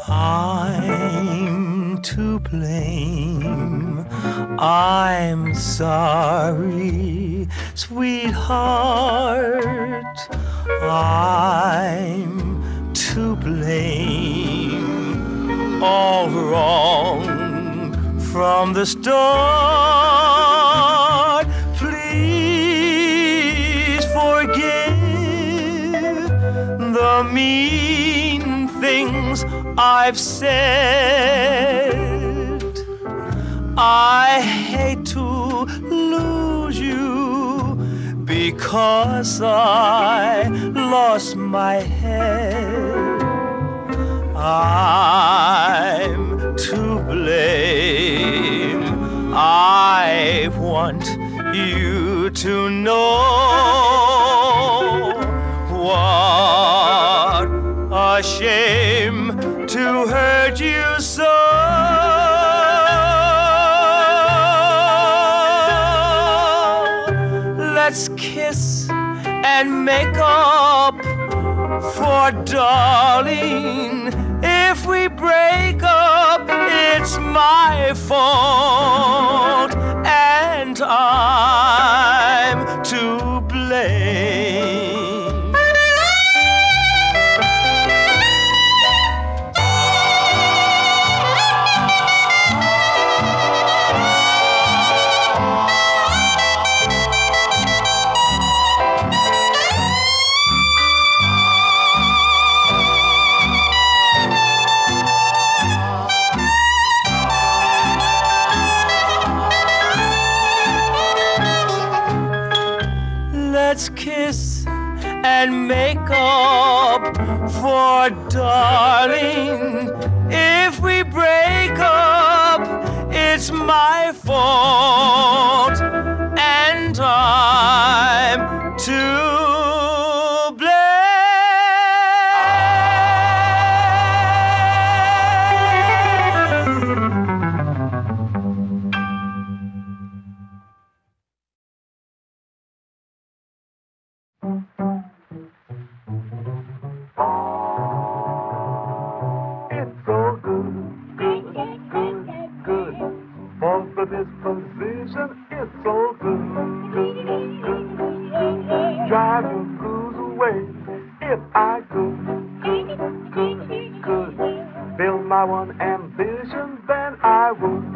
S15: I'm to blame. I'm sorry, sweetheart. I'm to blame. All wrong from the start. Please forgive the mean things I've said. I hate to lose you because I lost my head. I'm to blame. I want you to know what a shame to hurt you so. Let's kiss and make up, for darling, if we break up, it's my fault, and I'm to blame. Let's kiss and make up, for darling, if we break up, it's my fault, and I'm to
S1: For this position, it's so good, good, good, good. Drive the blues away if I could, could. Build my one ambition, then I would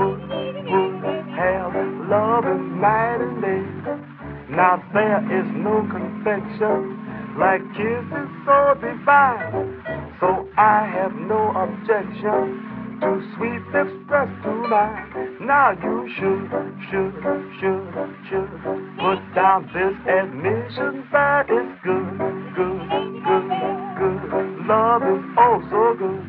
S1: have love and night and day. Now there is no confection like kisses so divine, so I have no objection to sweet lips pressed to mine. Now you should put down this admission that it's good, good, good, good. Love is oh so good.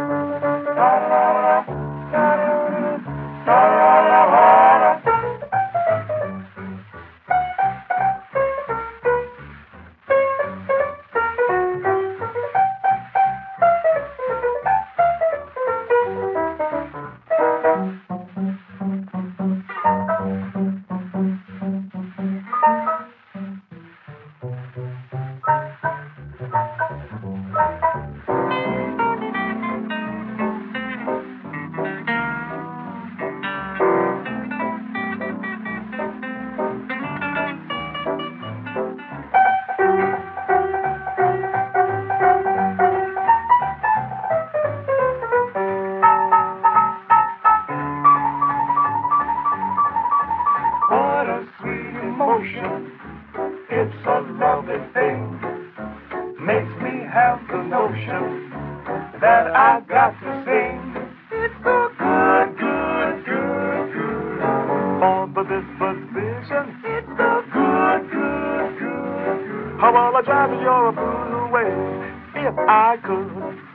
S1: It's a lovely thing, makes me have the notion that I got to sing. It's so good, good, good, good. For this position, it's so good, good, good, good. How will I drive your blues away if I could.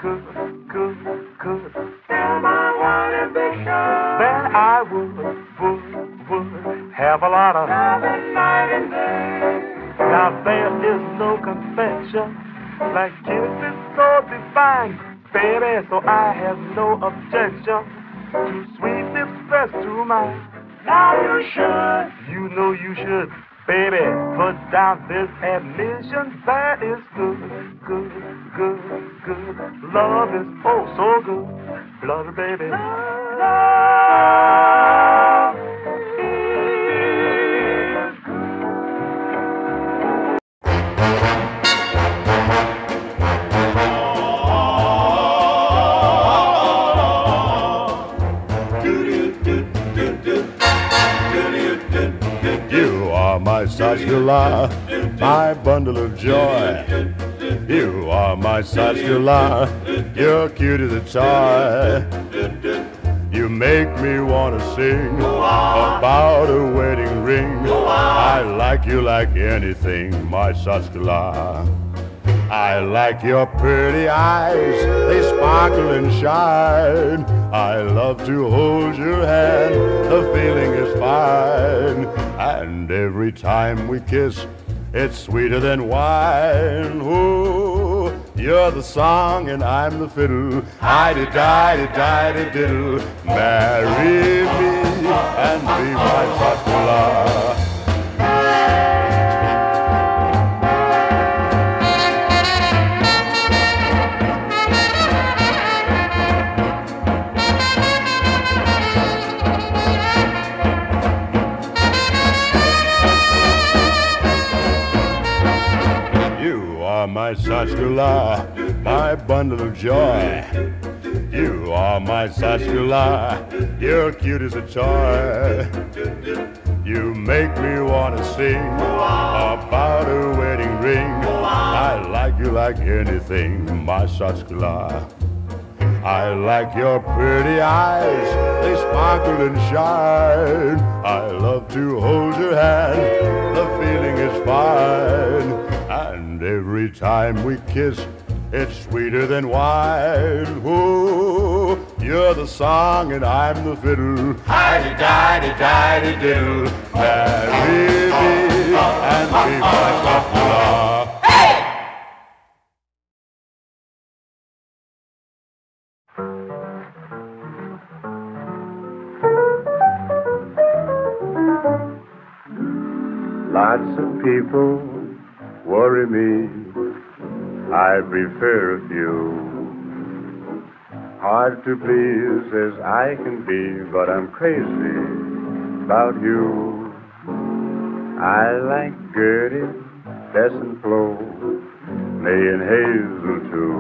S1: Tell my one ambition, then I would have a lot of love and night and day. Now there is no confection like kisses so divine, baby, so I have no objection to sweet lips pressed to mine. Now you should, you know you should, Baby, put down this admission. That is good, good, good, good. Love is oh so good. Love, baby. Love is
S3: You are my sarsaparilla, my bundle of joy. You are my sarsaparilla, you're cute as a toy. You make me want to sing about a wedding ring. I like you like anything, my sarsaparilla. I like your pretty eyes, they sparkle and shine. I love to hold your hand, the feeling is fine. And every time we kiss, it's sweeter than wine. Ooh, you're the song and I'm the fiddle. Hi-de-di-de-di-de-diddle. Marry me and be my sarsaparilla. My sarsaparilla, my bundle of joy. You are my sarsaparilla, you're cute as a toy. You make me want to sing about a wedding ring. I like you like anything, my sarsaparilla. I like your pretty eyes, they sparkle and shine. I love to hold your hand, the feeling is fine. And every time we kiss, it's sweeter than wine. Ooh, you're the song and I'm the fiddle. Hi-de-di-de-di-de-diddle. Marry me and be my sarsaparilla. Lots of people worry me, I prefer a few. Hard to please as I can be, but I'm crazy about you. I like Gertie, Bess and Flo, May and Hazel too.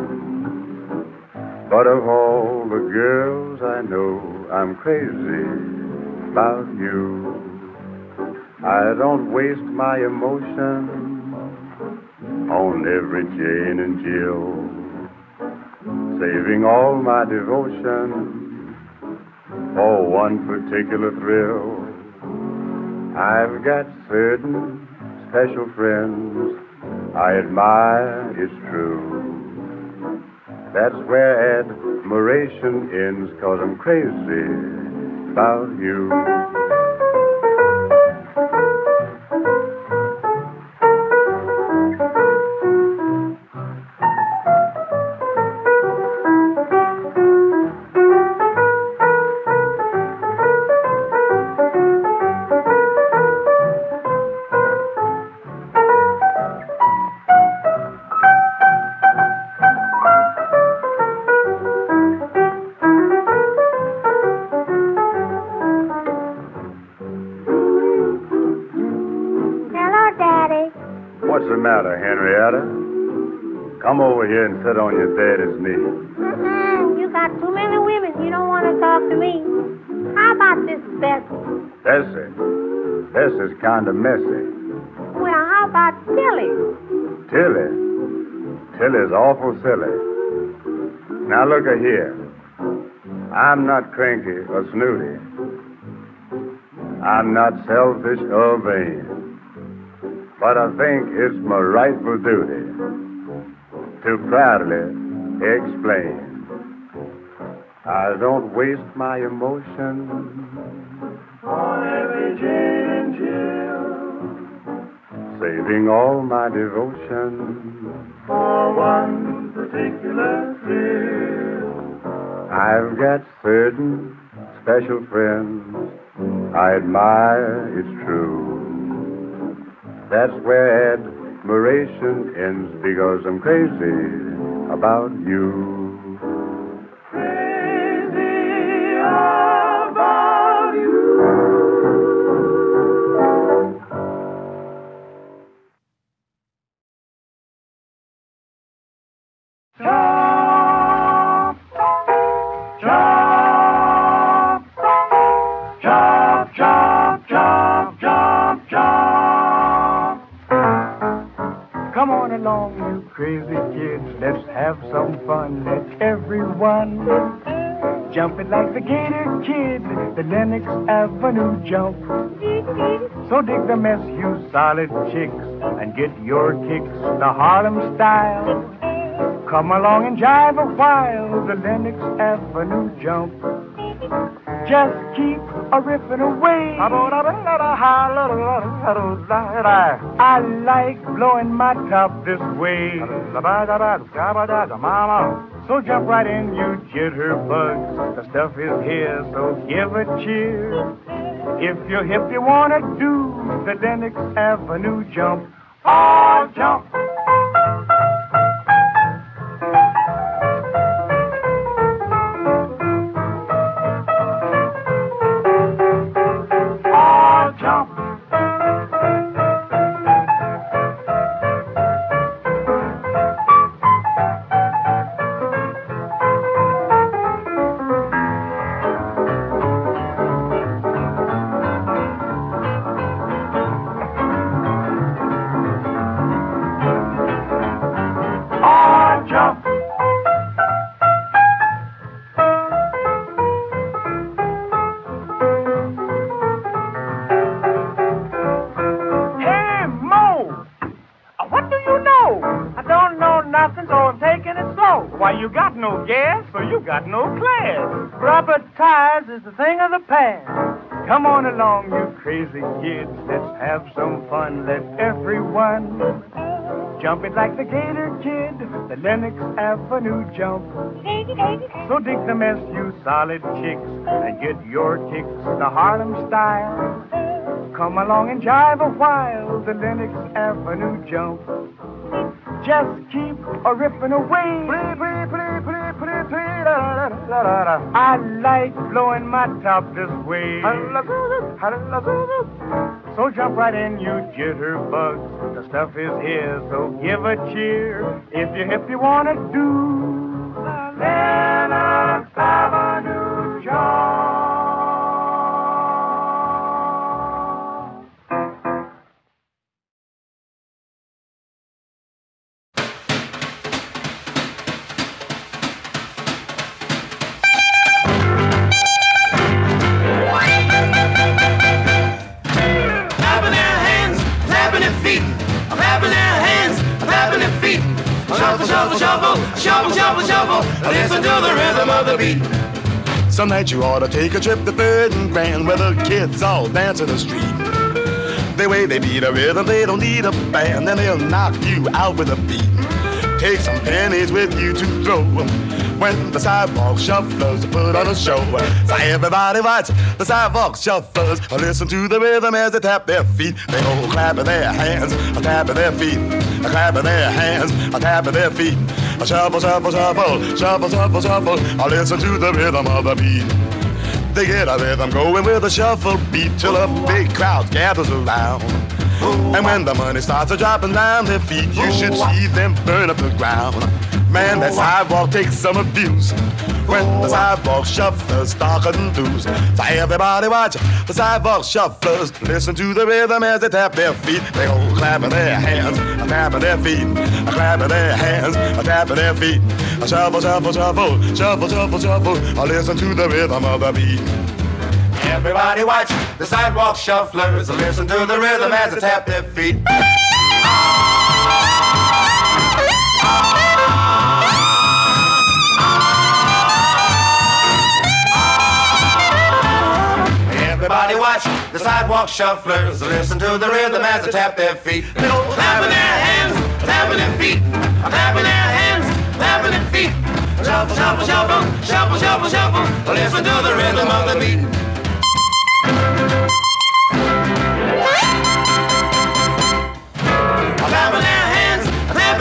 S3: But of all the girls I know, I'm crazy about you. I don't waste my emotion on every Jane and Jill, saving all my devotion for one particular thrill. I've got certain special friends I admire, it's true. That's where admiration ends, 'cause I'm crazy about you. What's the matter, Henrietta? Come over here and sit on your daddy's knee.
S16: You got too many women. You don't want to talk to me. How about this Bessie?
S3: Bessie? Bessie's kind of messy.
S16: Well, how about Tilly?
S3: Tilly? Tilly's awful silly. Now look here. I'm not cranky or snooty. I'm not selfish or vain. But I think it's my rightful duty to proudly explain. I don't waste my emotion on every Jane and Jill, saving all my devotion for one particular thrill. I've got certain special friends I admire, it's true. That's where admiration ends because I'm crazy about you.
S2: Crazy about you. Chop, chop, chop, chop, chop, chop, chop.
S11: Come on along, you crazy kids. Let's have some fun. Let everyone jump it like the Gator Kid, the Lenox Avenue jump. So dig the mess, you solid chicks, and get your kicks the Harlem style. Come along and jive a while, the Lenox Avenue jump. Just keep a riffing away. I like blowing my top this way. So jump right in, you jitterbugs. The stuff is here, so give a cheer. If you're hip, you wanna do the Lenox Avenue jump. Oh, jump! You got no gas, so you got no class. Rubber tires is the thing of the past. Come on along, you crazy kids. Let's have some fun. Let everyone jump it like the Gator Kid, the Lenox Avenue jump. So dig the mess, you solid chicks, and get your kicks the Harlem style. Come along and jive a while, the Lenox Avenue jump. Just keep a ripping away. I like blowing my top this way. So jump right in, you jitterbugs. The stuff is here, so give a cheer. If you're hip, you wanna do Lenox Avenue jump.
S4: Shuffle, shuffle, shuffle, shuffle, shuffle, shuffle. Listen to the rhythm of the beat.
S13: Some night you ought to take a trip to Third and Grand, where the kids all dance in the street. The way they beat a rhythm, they don't need a band, and they'll knock you out with a beat. Take some pennies with you to throw when the sidewalk shufflers put on a show. So everybody watch the sidewalk shufflers. Listen to the rhythm as they tap their feet. They all clapping their hands, tapping their feet, clapping their hands, tapping their feet. Shuffle, shuffle, shuffle, shuffle, shuffle, shuffle. Listen to the rhythm of the beat. They get a rhythm going with a shuffle beat till a big crowd gathers around. And when the money starts to dropping down their feet, you should see them burn up the ground. Man, that sidewalk takes some abuse when the sidewalk shufflers start cutting loose. So everybody watch the sidewalk shufflers. Listen to the rhythm as they tap their feet. They all clapping their hands, tapping their feet, clapping their hands, tapping their feet. Shuffle, shuffle, shuffle, shuffle, shuffle, shuffle. Listen to the rhythm of the beat.
S4: Everybody watch the sidewalk shufflers. Listen to the rhythm as they tap their feet. Everybody watch the sidewalk shufflers. Listen to the rhythm as they tap their feet. Clapping their hands, tapping their feet, clapping their hands, tapping their feet. Shuffle, shuffle, shuffle, shuffle, shuffle, shuffle. Listen to the rhythm of the beat.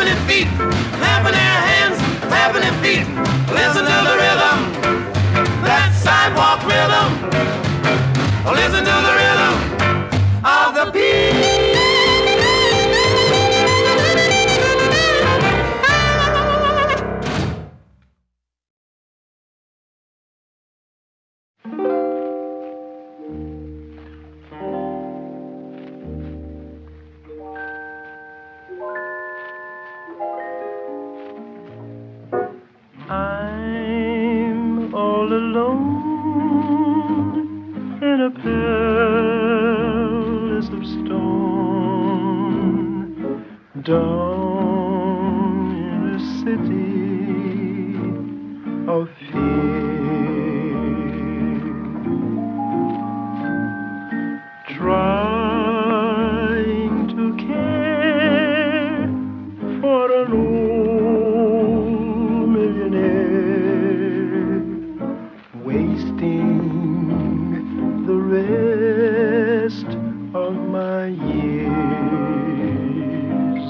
S6: clapping their feet, clapping their hands, clapping their feet. Listen to the rhythm, that sidewalk rhythm. Listen to the rhythm of the beat.
S11: I'm all alone in a palace of stone, down in a city of fear, trying to care for an old millionaire, wasting the rest of my years.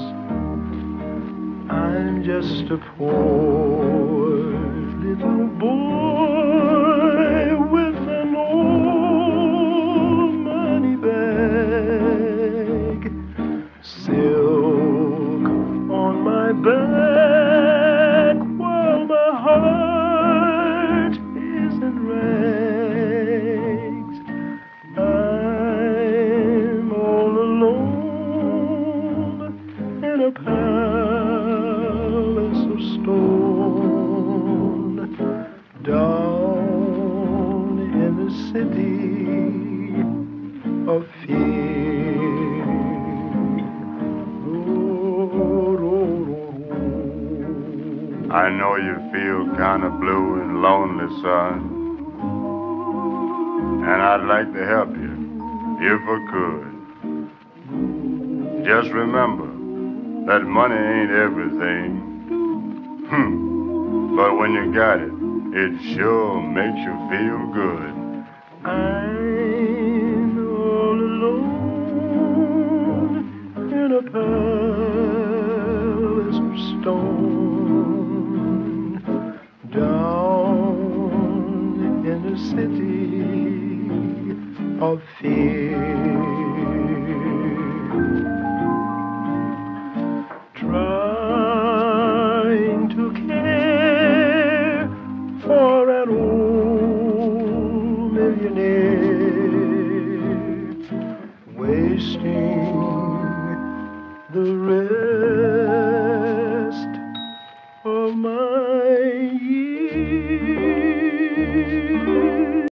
S11: I'm just a poor little boy with an old money bag, silk on my back, while my heart is in rags. I'm all alone in a palace of stone, down in the city of fear.
S3: I know you feel kind of blue and lonely, son. And I'd like to help you, if I could. Just remember that money ain't everything. But when you got it, it sure makes you feel good.
S11: I'm all alone in a palace of stone, down in the city of fear, trying to care for an old millionaire, wasting the rest of my years.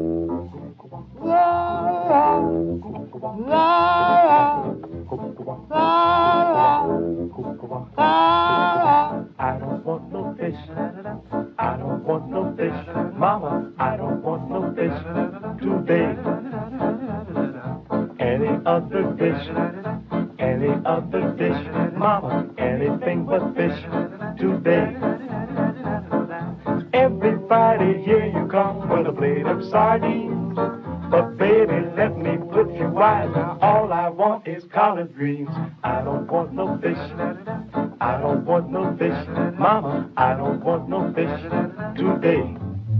S1: I don't want no fish. I don't want no fish. Mama, I don't want no fish today. Any other fish, any other fish. Mama, anything but fish today. Everybody, here you come with a plate of sardines. But baby, let me put you wise. Now all I want is collard greens. I don't want no fish. I don't want no fish. Mama, I don't want no fish today.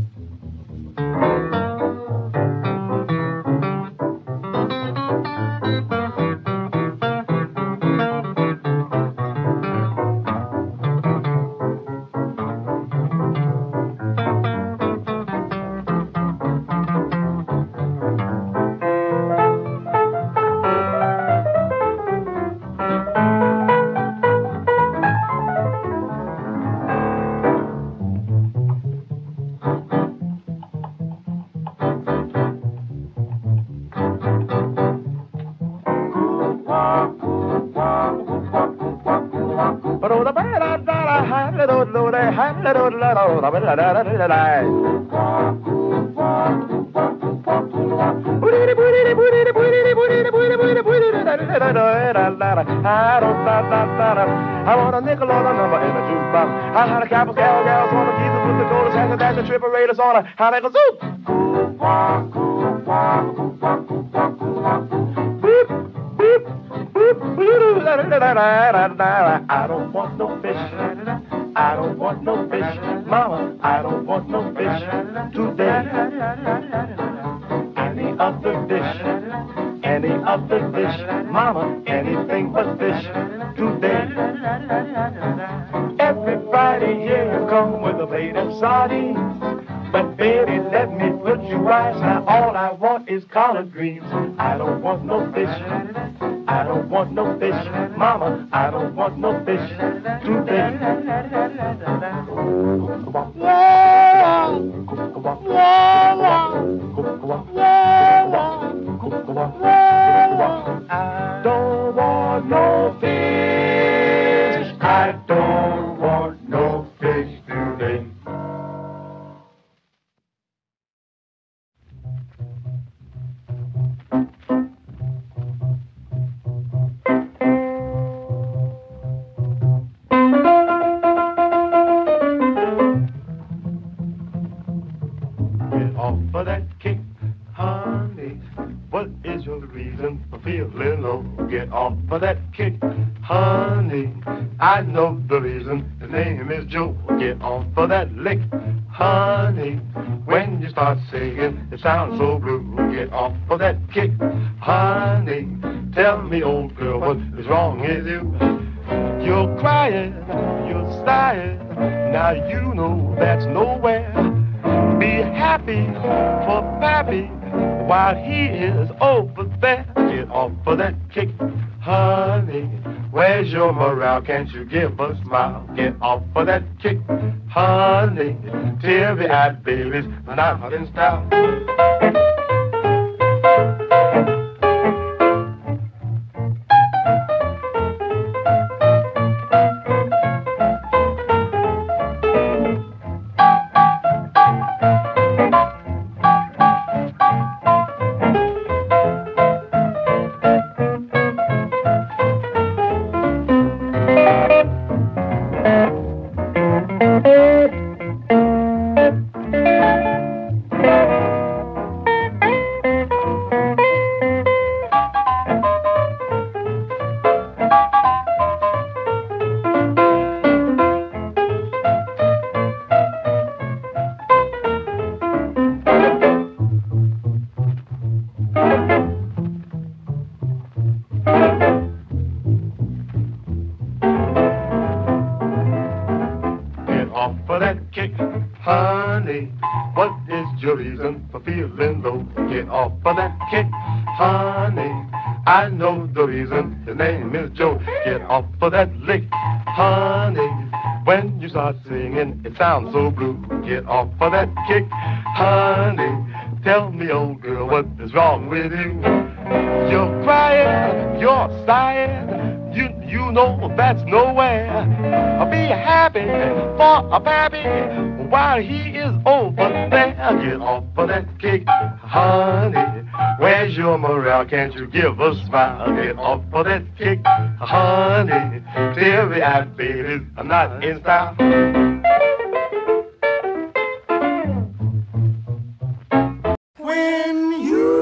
S1: I want a nickel on a number in a jukebox. I had a couple cowgirls on the Jesus with the gold hands and dash and triple raiders on her. How they go zoop. Beep, beep, beep, beep.
S11: I don't want no fish. I don't want no fish. Mama, I don't want no fish today. Any other dish, any other dish. Mama, anything but fish today. Every Friday here you come with a plate of sardines. But baby, let me put you right. Now all I want is collard greens. I don't want no fish. I don't want no fish. Mama, I don't want no fish today. I don't want no fish. I don't want no fish today. For that kick, honey, what is your reason for feeling low? Get off for that kick, honey, I know the reason. His name is Joe. Get off for that lick, honey. When you start singing, it sounds so blue. Get off for that kick, honey. Tell me, old girl, what is wrong with you? You're crying, you're sighing. Now you know that's nowhere. Be happy for Pappy while he is over there. Get off for that kick, honey. Where's your morale? Can't you give a smile? Get off for that kick, honey. Teary-eyed babies are not in style. I know the reason. His name is Joe. Get off for that lick, honey. When you start singing, it sounds so blue. Get off for that kick, honey. Tell me, old girl, what is wrong with you? You're crying, you're sighing. You know that's nowhere. Be happy for a Pappy while he is over there. Get off for that kick, honey. Where's your morale? Can't you give a smile? Get off for that kick, honey. Teary-eyed babies are not in style.
S4: When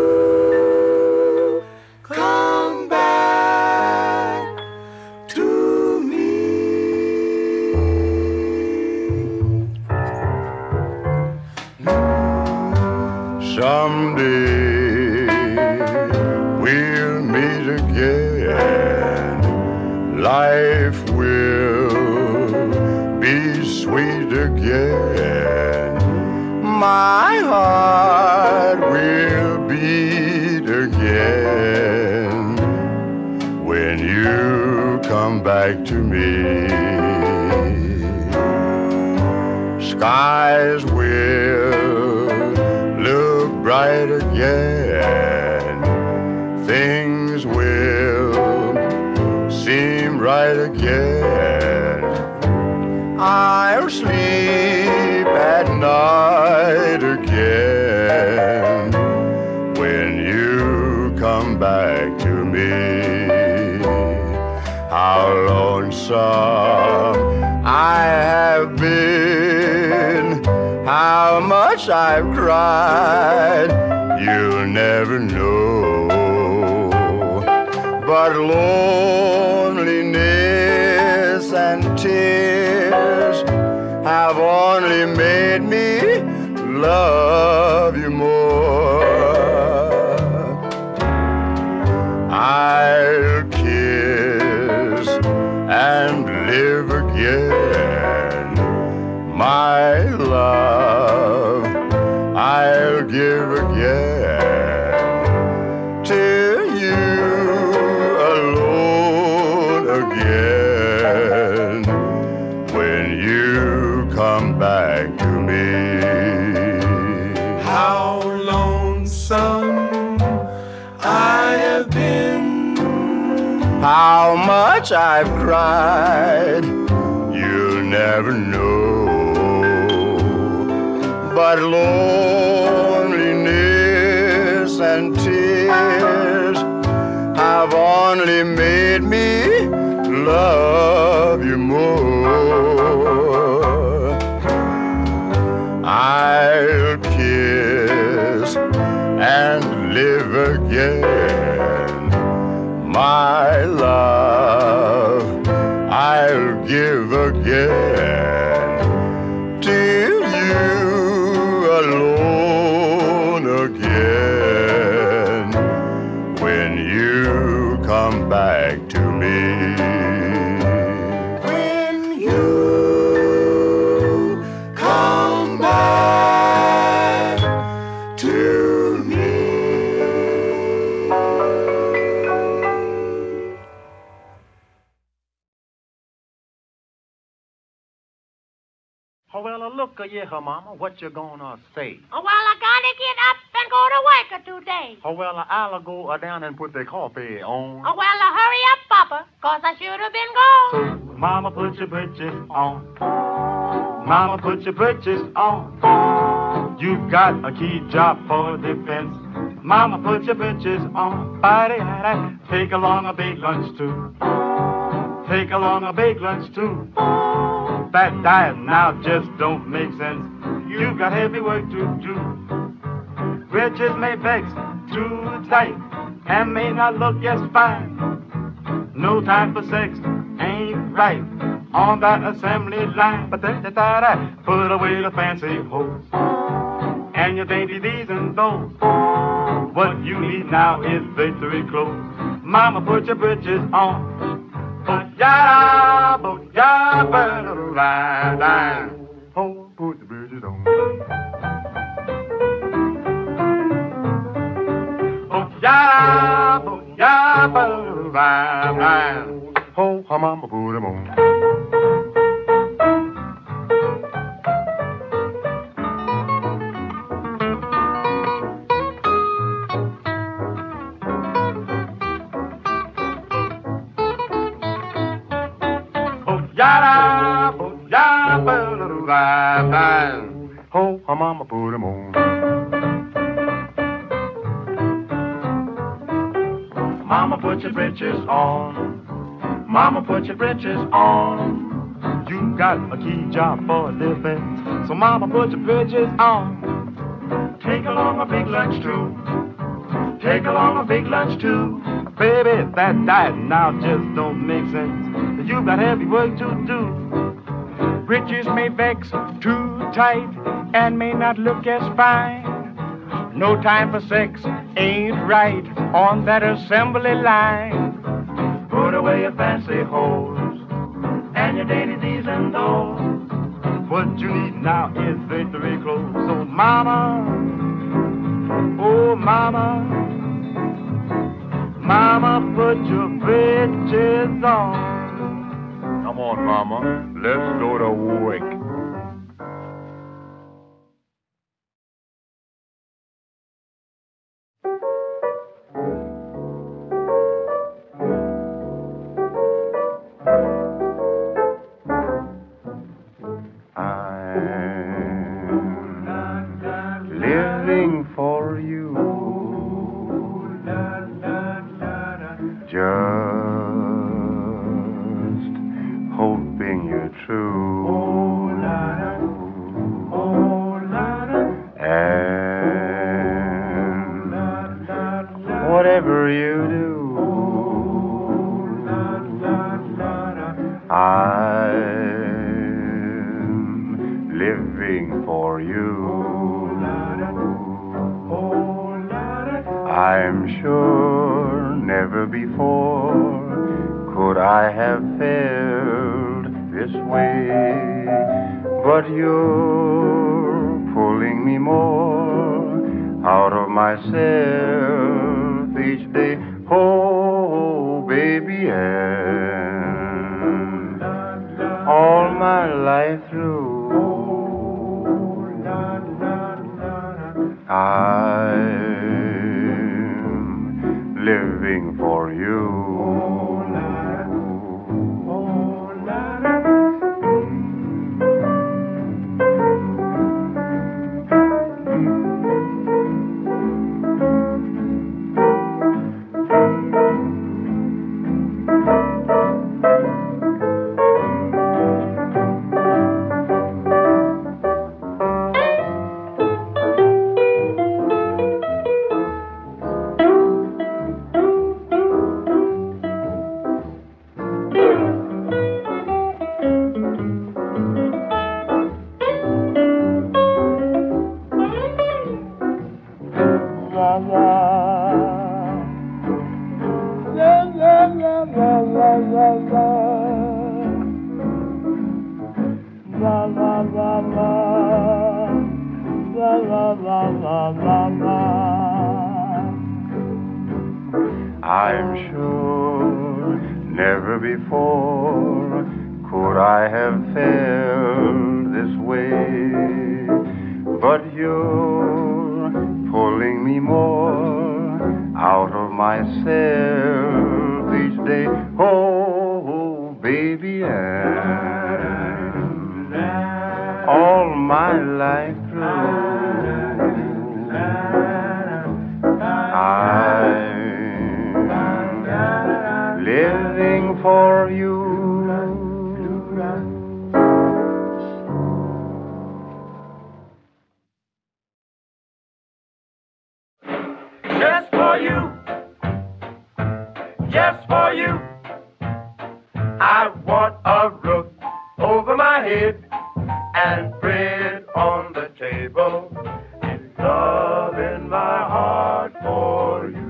S4: you come back to me,
S3: someday we'll meet again. Life will be sweet again. My heart will beat again when you come back to me. Skies will look bright again. Things will seem right again. I'll sleep at night again when you come back to me. How lonesome I have been, how much I've cried, you'll never know.
S8: but loneliness and tears have only made me love you more. I'll kiss and live again, my love, I'll give again till you alone again when you come back to me.
S6: How lonesome I have been,
S8: how much I've cried, you'll never know. But loneliness and tears have only made me love you more. I'll kiss and live again, my love, I'll give again till you alone again when you come back to me.
S6: when you come back to me.
S14: Oh, well, look here, her mama. What you gonna say?
S16: Oh, well, I gotta get up and go to work today.
S14: Oh, well, I'll go down and put the coffee on.
S16: Oh, well, hurry up, Papa, 'cause I should have been gone.
S14: Mama, put your britches on. Mama, put your britches on. You got a key job for defense. Mama, put your britches on. Take along a big lunch, too. Take along a big lunch, too. That diet now just don't make sense. You got heavy work to do. Britches may vex too tight and may not look as fine. No time for sex ain't right on that assembly line. But put away the fancy hose and your dainty these and those. What you need now is victory clothes. Mama, put your britches on. Booyah, booyah, ba-da-da-da-da. Oh, put the britches on. Booyah, booyah, ba-da-da-da-da. Oh, her mama put them on. Yada, yada, ba-da-da-da-da. Oh, her mama put him on. Mama, put your britches on. Mama, put your britches on. You got a key job for defense, so mama, put your britches on. Take along a big lunch, too. Take along a big lunch, too. Baby, that diet now just don't make sense. You got heavy work to do. Britches may vex too tight and may not look as fine. No time for sex ain't right on that assembly line. Put away your fancy hose and your dainty these and those. What you need now is victory clothes. So mama, oh mama, mama, put your britches on. Come on, mama, let's go to work. I'm living for you. Just hoping you're true. I'm sure never before could I have felt this way, but you're pulling me more out of myself each day. Oh, baby, and all my life through I'm living for you. I'm sure never before could I have felt this way, but you're pulling me more out of myself each day. Oh, baby, and all my life through I'm living for you.
S6: Just for you, just for you. I want a roof over my head and bread on the table and love in my heart for you.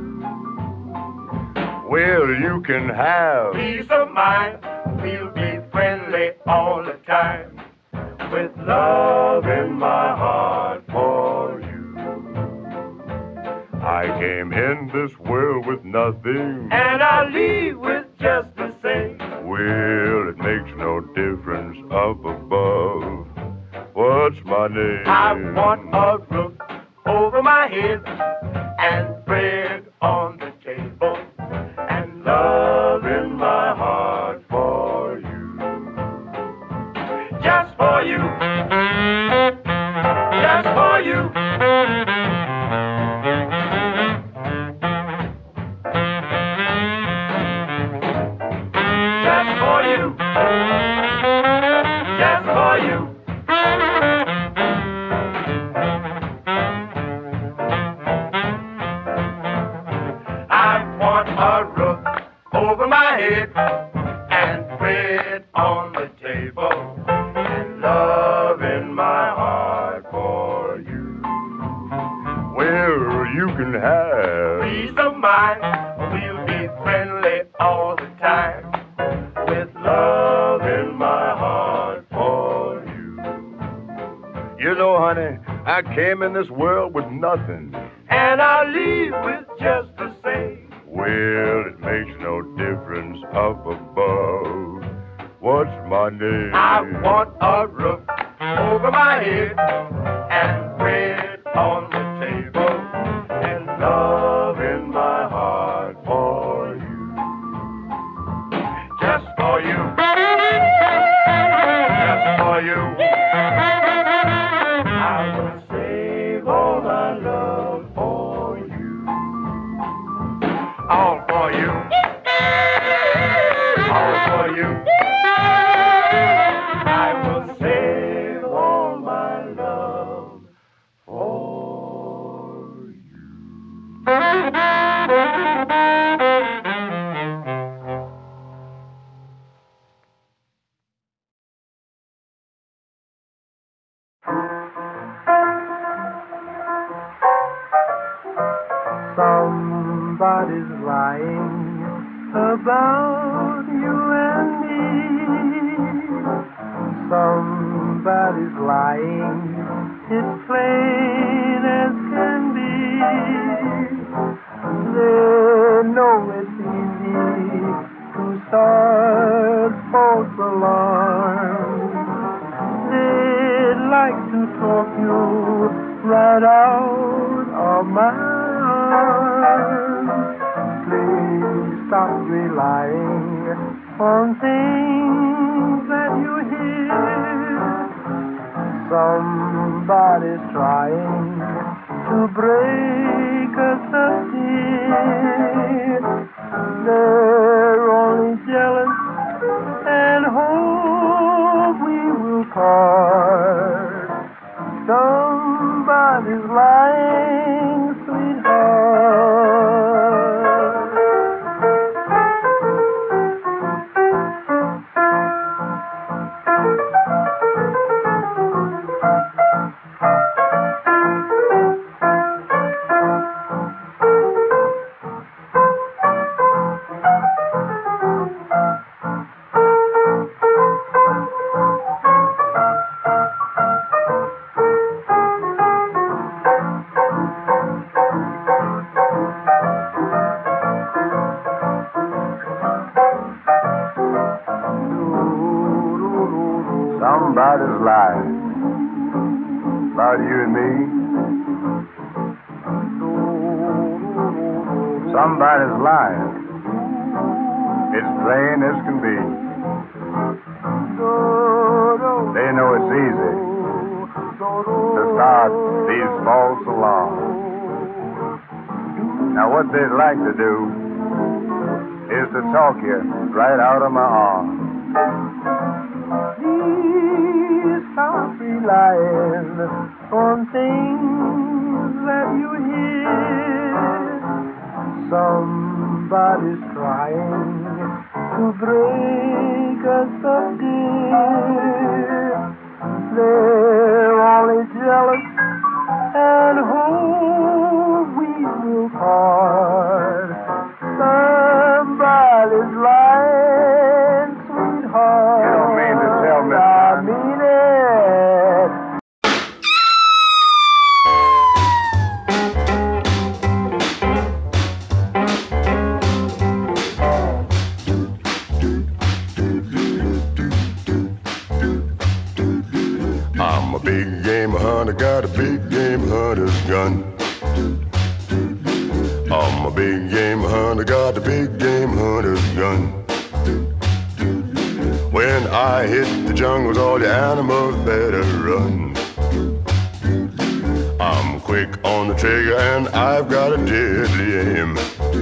S3: Well, you can have
S6: Peace of mind, we'll be friendly all the time with love in my heart for you.
S3: I came in this world with nothing,
S6: And I leave with just the same.
S3: well, it makes no difference up above. What's my name?
S6: I want a roof over my head and bread on the table and love in my heart for you. Just for you. Just for you. Just for you. Just for you. I want a roof over my head and bread on the table and love in my heart for you.
S3: Well, you can have
S6: Peace of mind, we'll be friendly all the time with love in my heart for you.
S3: You know, honey, I came in this world with nothing.
S6: And I'll leave with just the same.
S3: Well, it makes no difference up above. What's my name?
S6: I want a roof over my head and bread on the table and love in my heart for you. Just for you. Just for you. I will save all my love for you. All for you. All for you. I will save all my love for
S1: Somebody's lying about you and me. Somebody's lying, it's plain as can be. They know it's easy to start false alarm. They'd like to talk you right out of my arms. Please stop relying on things that you hear. Somebody's trying to break us up here. They're only jealous and hope we will part. Somebody's lying, sweetheart.
S14: Somebody's lying about you and me. Somebody's lying. It's plain as can be. They know it's easy to start these false alarms. Now what they'd like to do is to talk you right out of my arms.
S1: Please stop relying on things that you hear. Somebody's trying to break us up, dear. They're only jealous and hope we will part. Somebody's lying, sweetheart.
S14: You don't mean to tell me.
S1: I mean it.
S8: I'm a big game hunter, got a big game hunter's gun. I'm a big game hunter, got a big game hunter's gun. When I hit the jungles, all the animals better run. I'm quick on the trigger and I've got a deadly aim.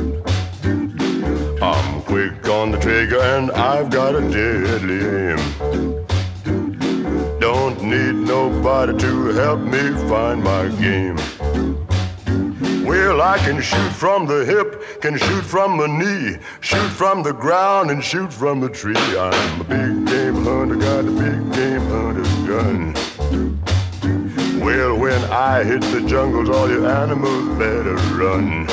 S8: I'm quick on the trigger and I've got a deadly aim. Don't need nobody to help me find my game. Well, I can shoot from the hip, can shoot from the knee, shoot from the ground and shoot from the tree. I'm a big game hunter, got a big game hunter's gun. Well, when I hit the jungles, all your animals better run.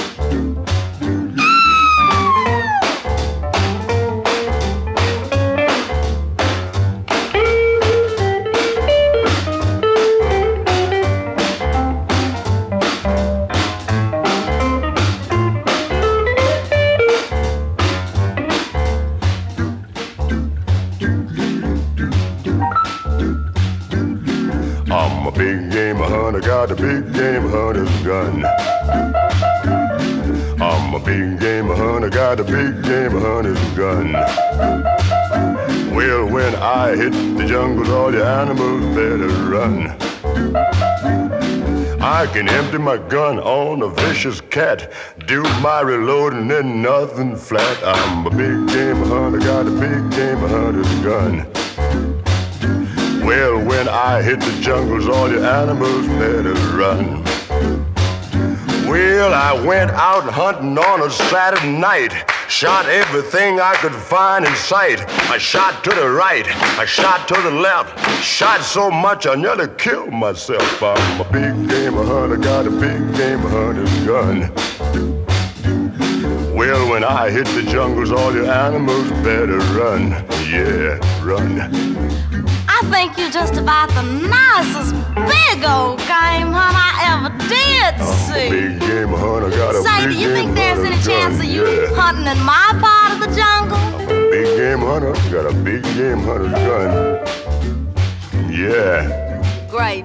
S8: I'm a big game hunter, got a big game hunter's gun. I'm a big game hunter, got a big game hunter's gun. Well, when I hit the jungles, all the animals better run. I can empty my gun on a vicious cat, do my reloading and nothing flat. I'm a big game hunter, got a big game hunter's gun. Well, when I hit the jungles, all the animals better run. Well, I went out hunting on a Saturday night, shot everything I could find in sight. I shot to the right, I shot to the left, shot so much I nearly killed myself. I'm a big game hunter, got a big game hunter's gun.
S3: Well, when I hit the jungles, all your animals better run. Yeah, run.
S5: I think you're just about the nicest big old game hunt I ever did see.
S3: Big game hunter, got a
S5: Say,
S3: big
S5: do you think
S3: game
S5: there's
S3: hunter
S5: any chance
S3: gun.
S5: of you
S3: Yeah.
S5: hunting in my part of the jungle?
S3: Big game hunter, got a big game hunter's gun. Yeah.
S5: Great.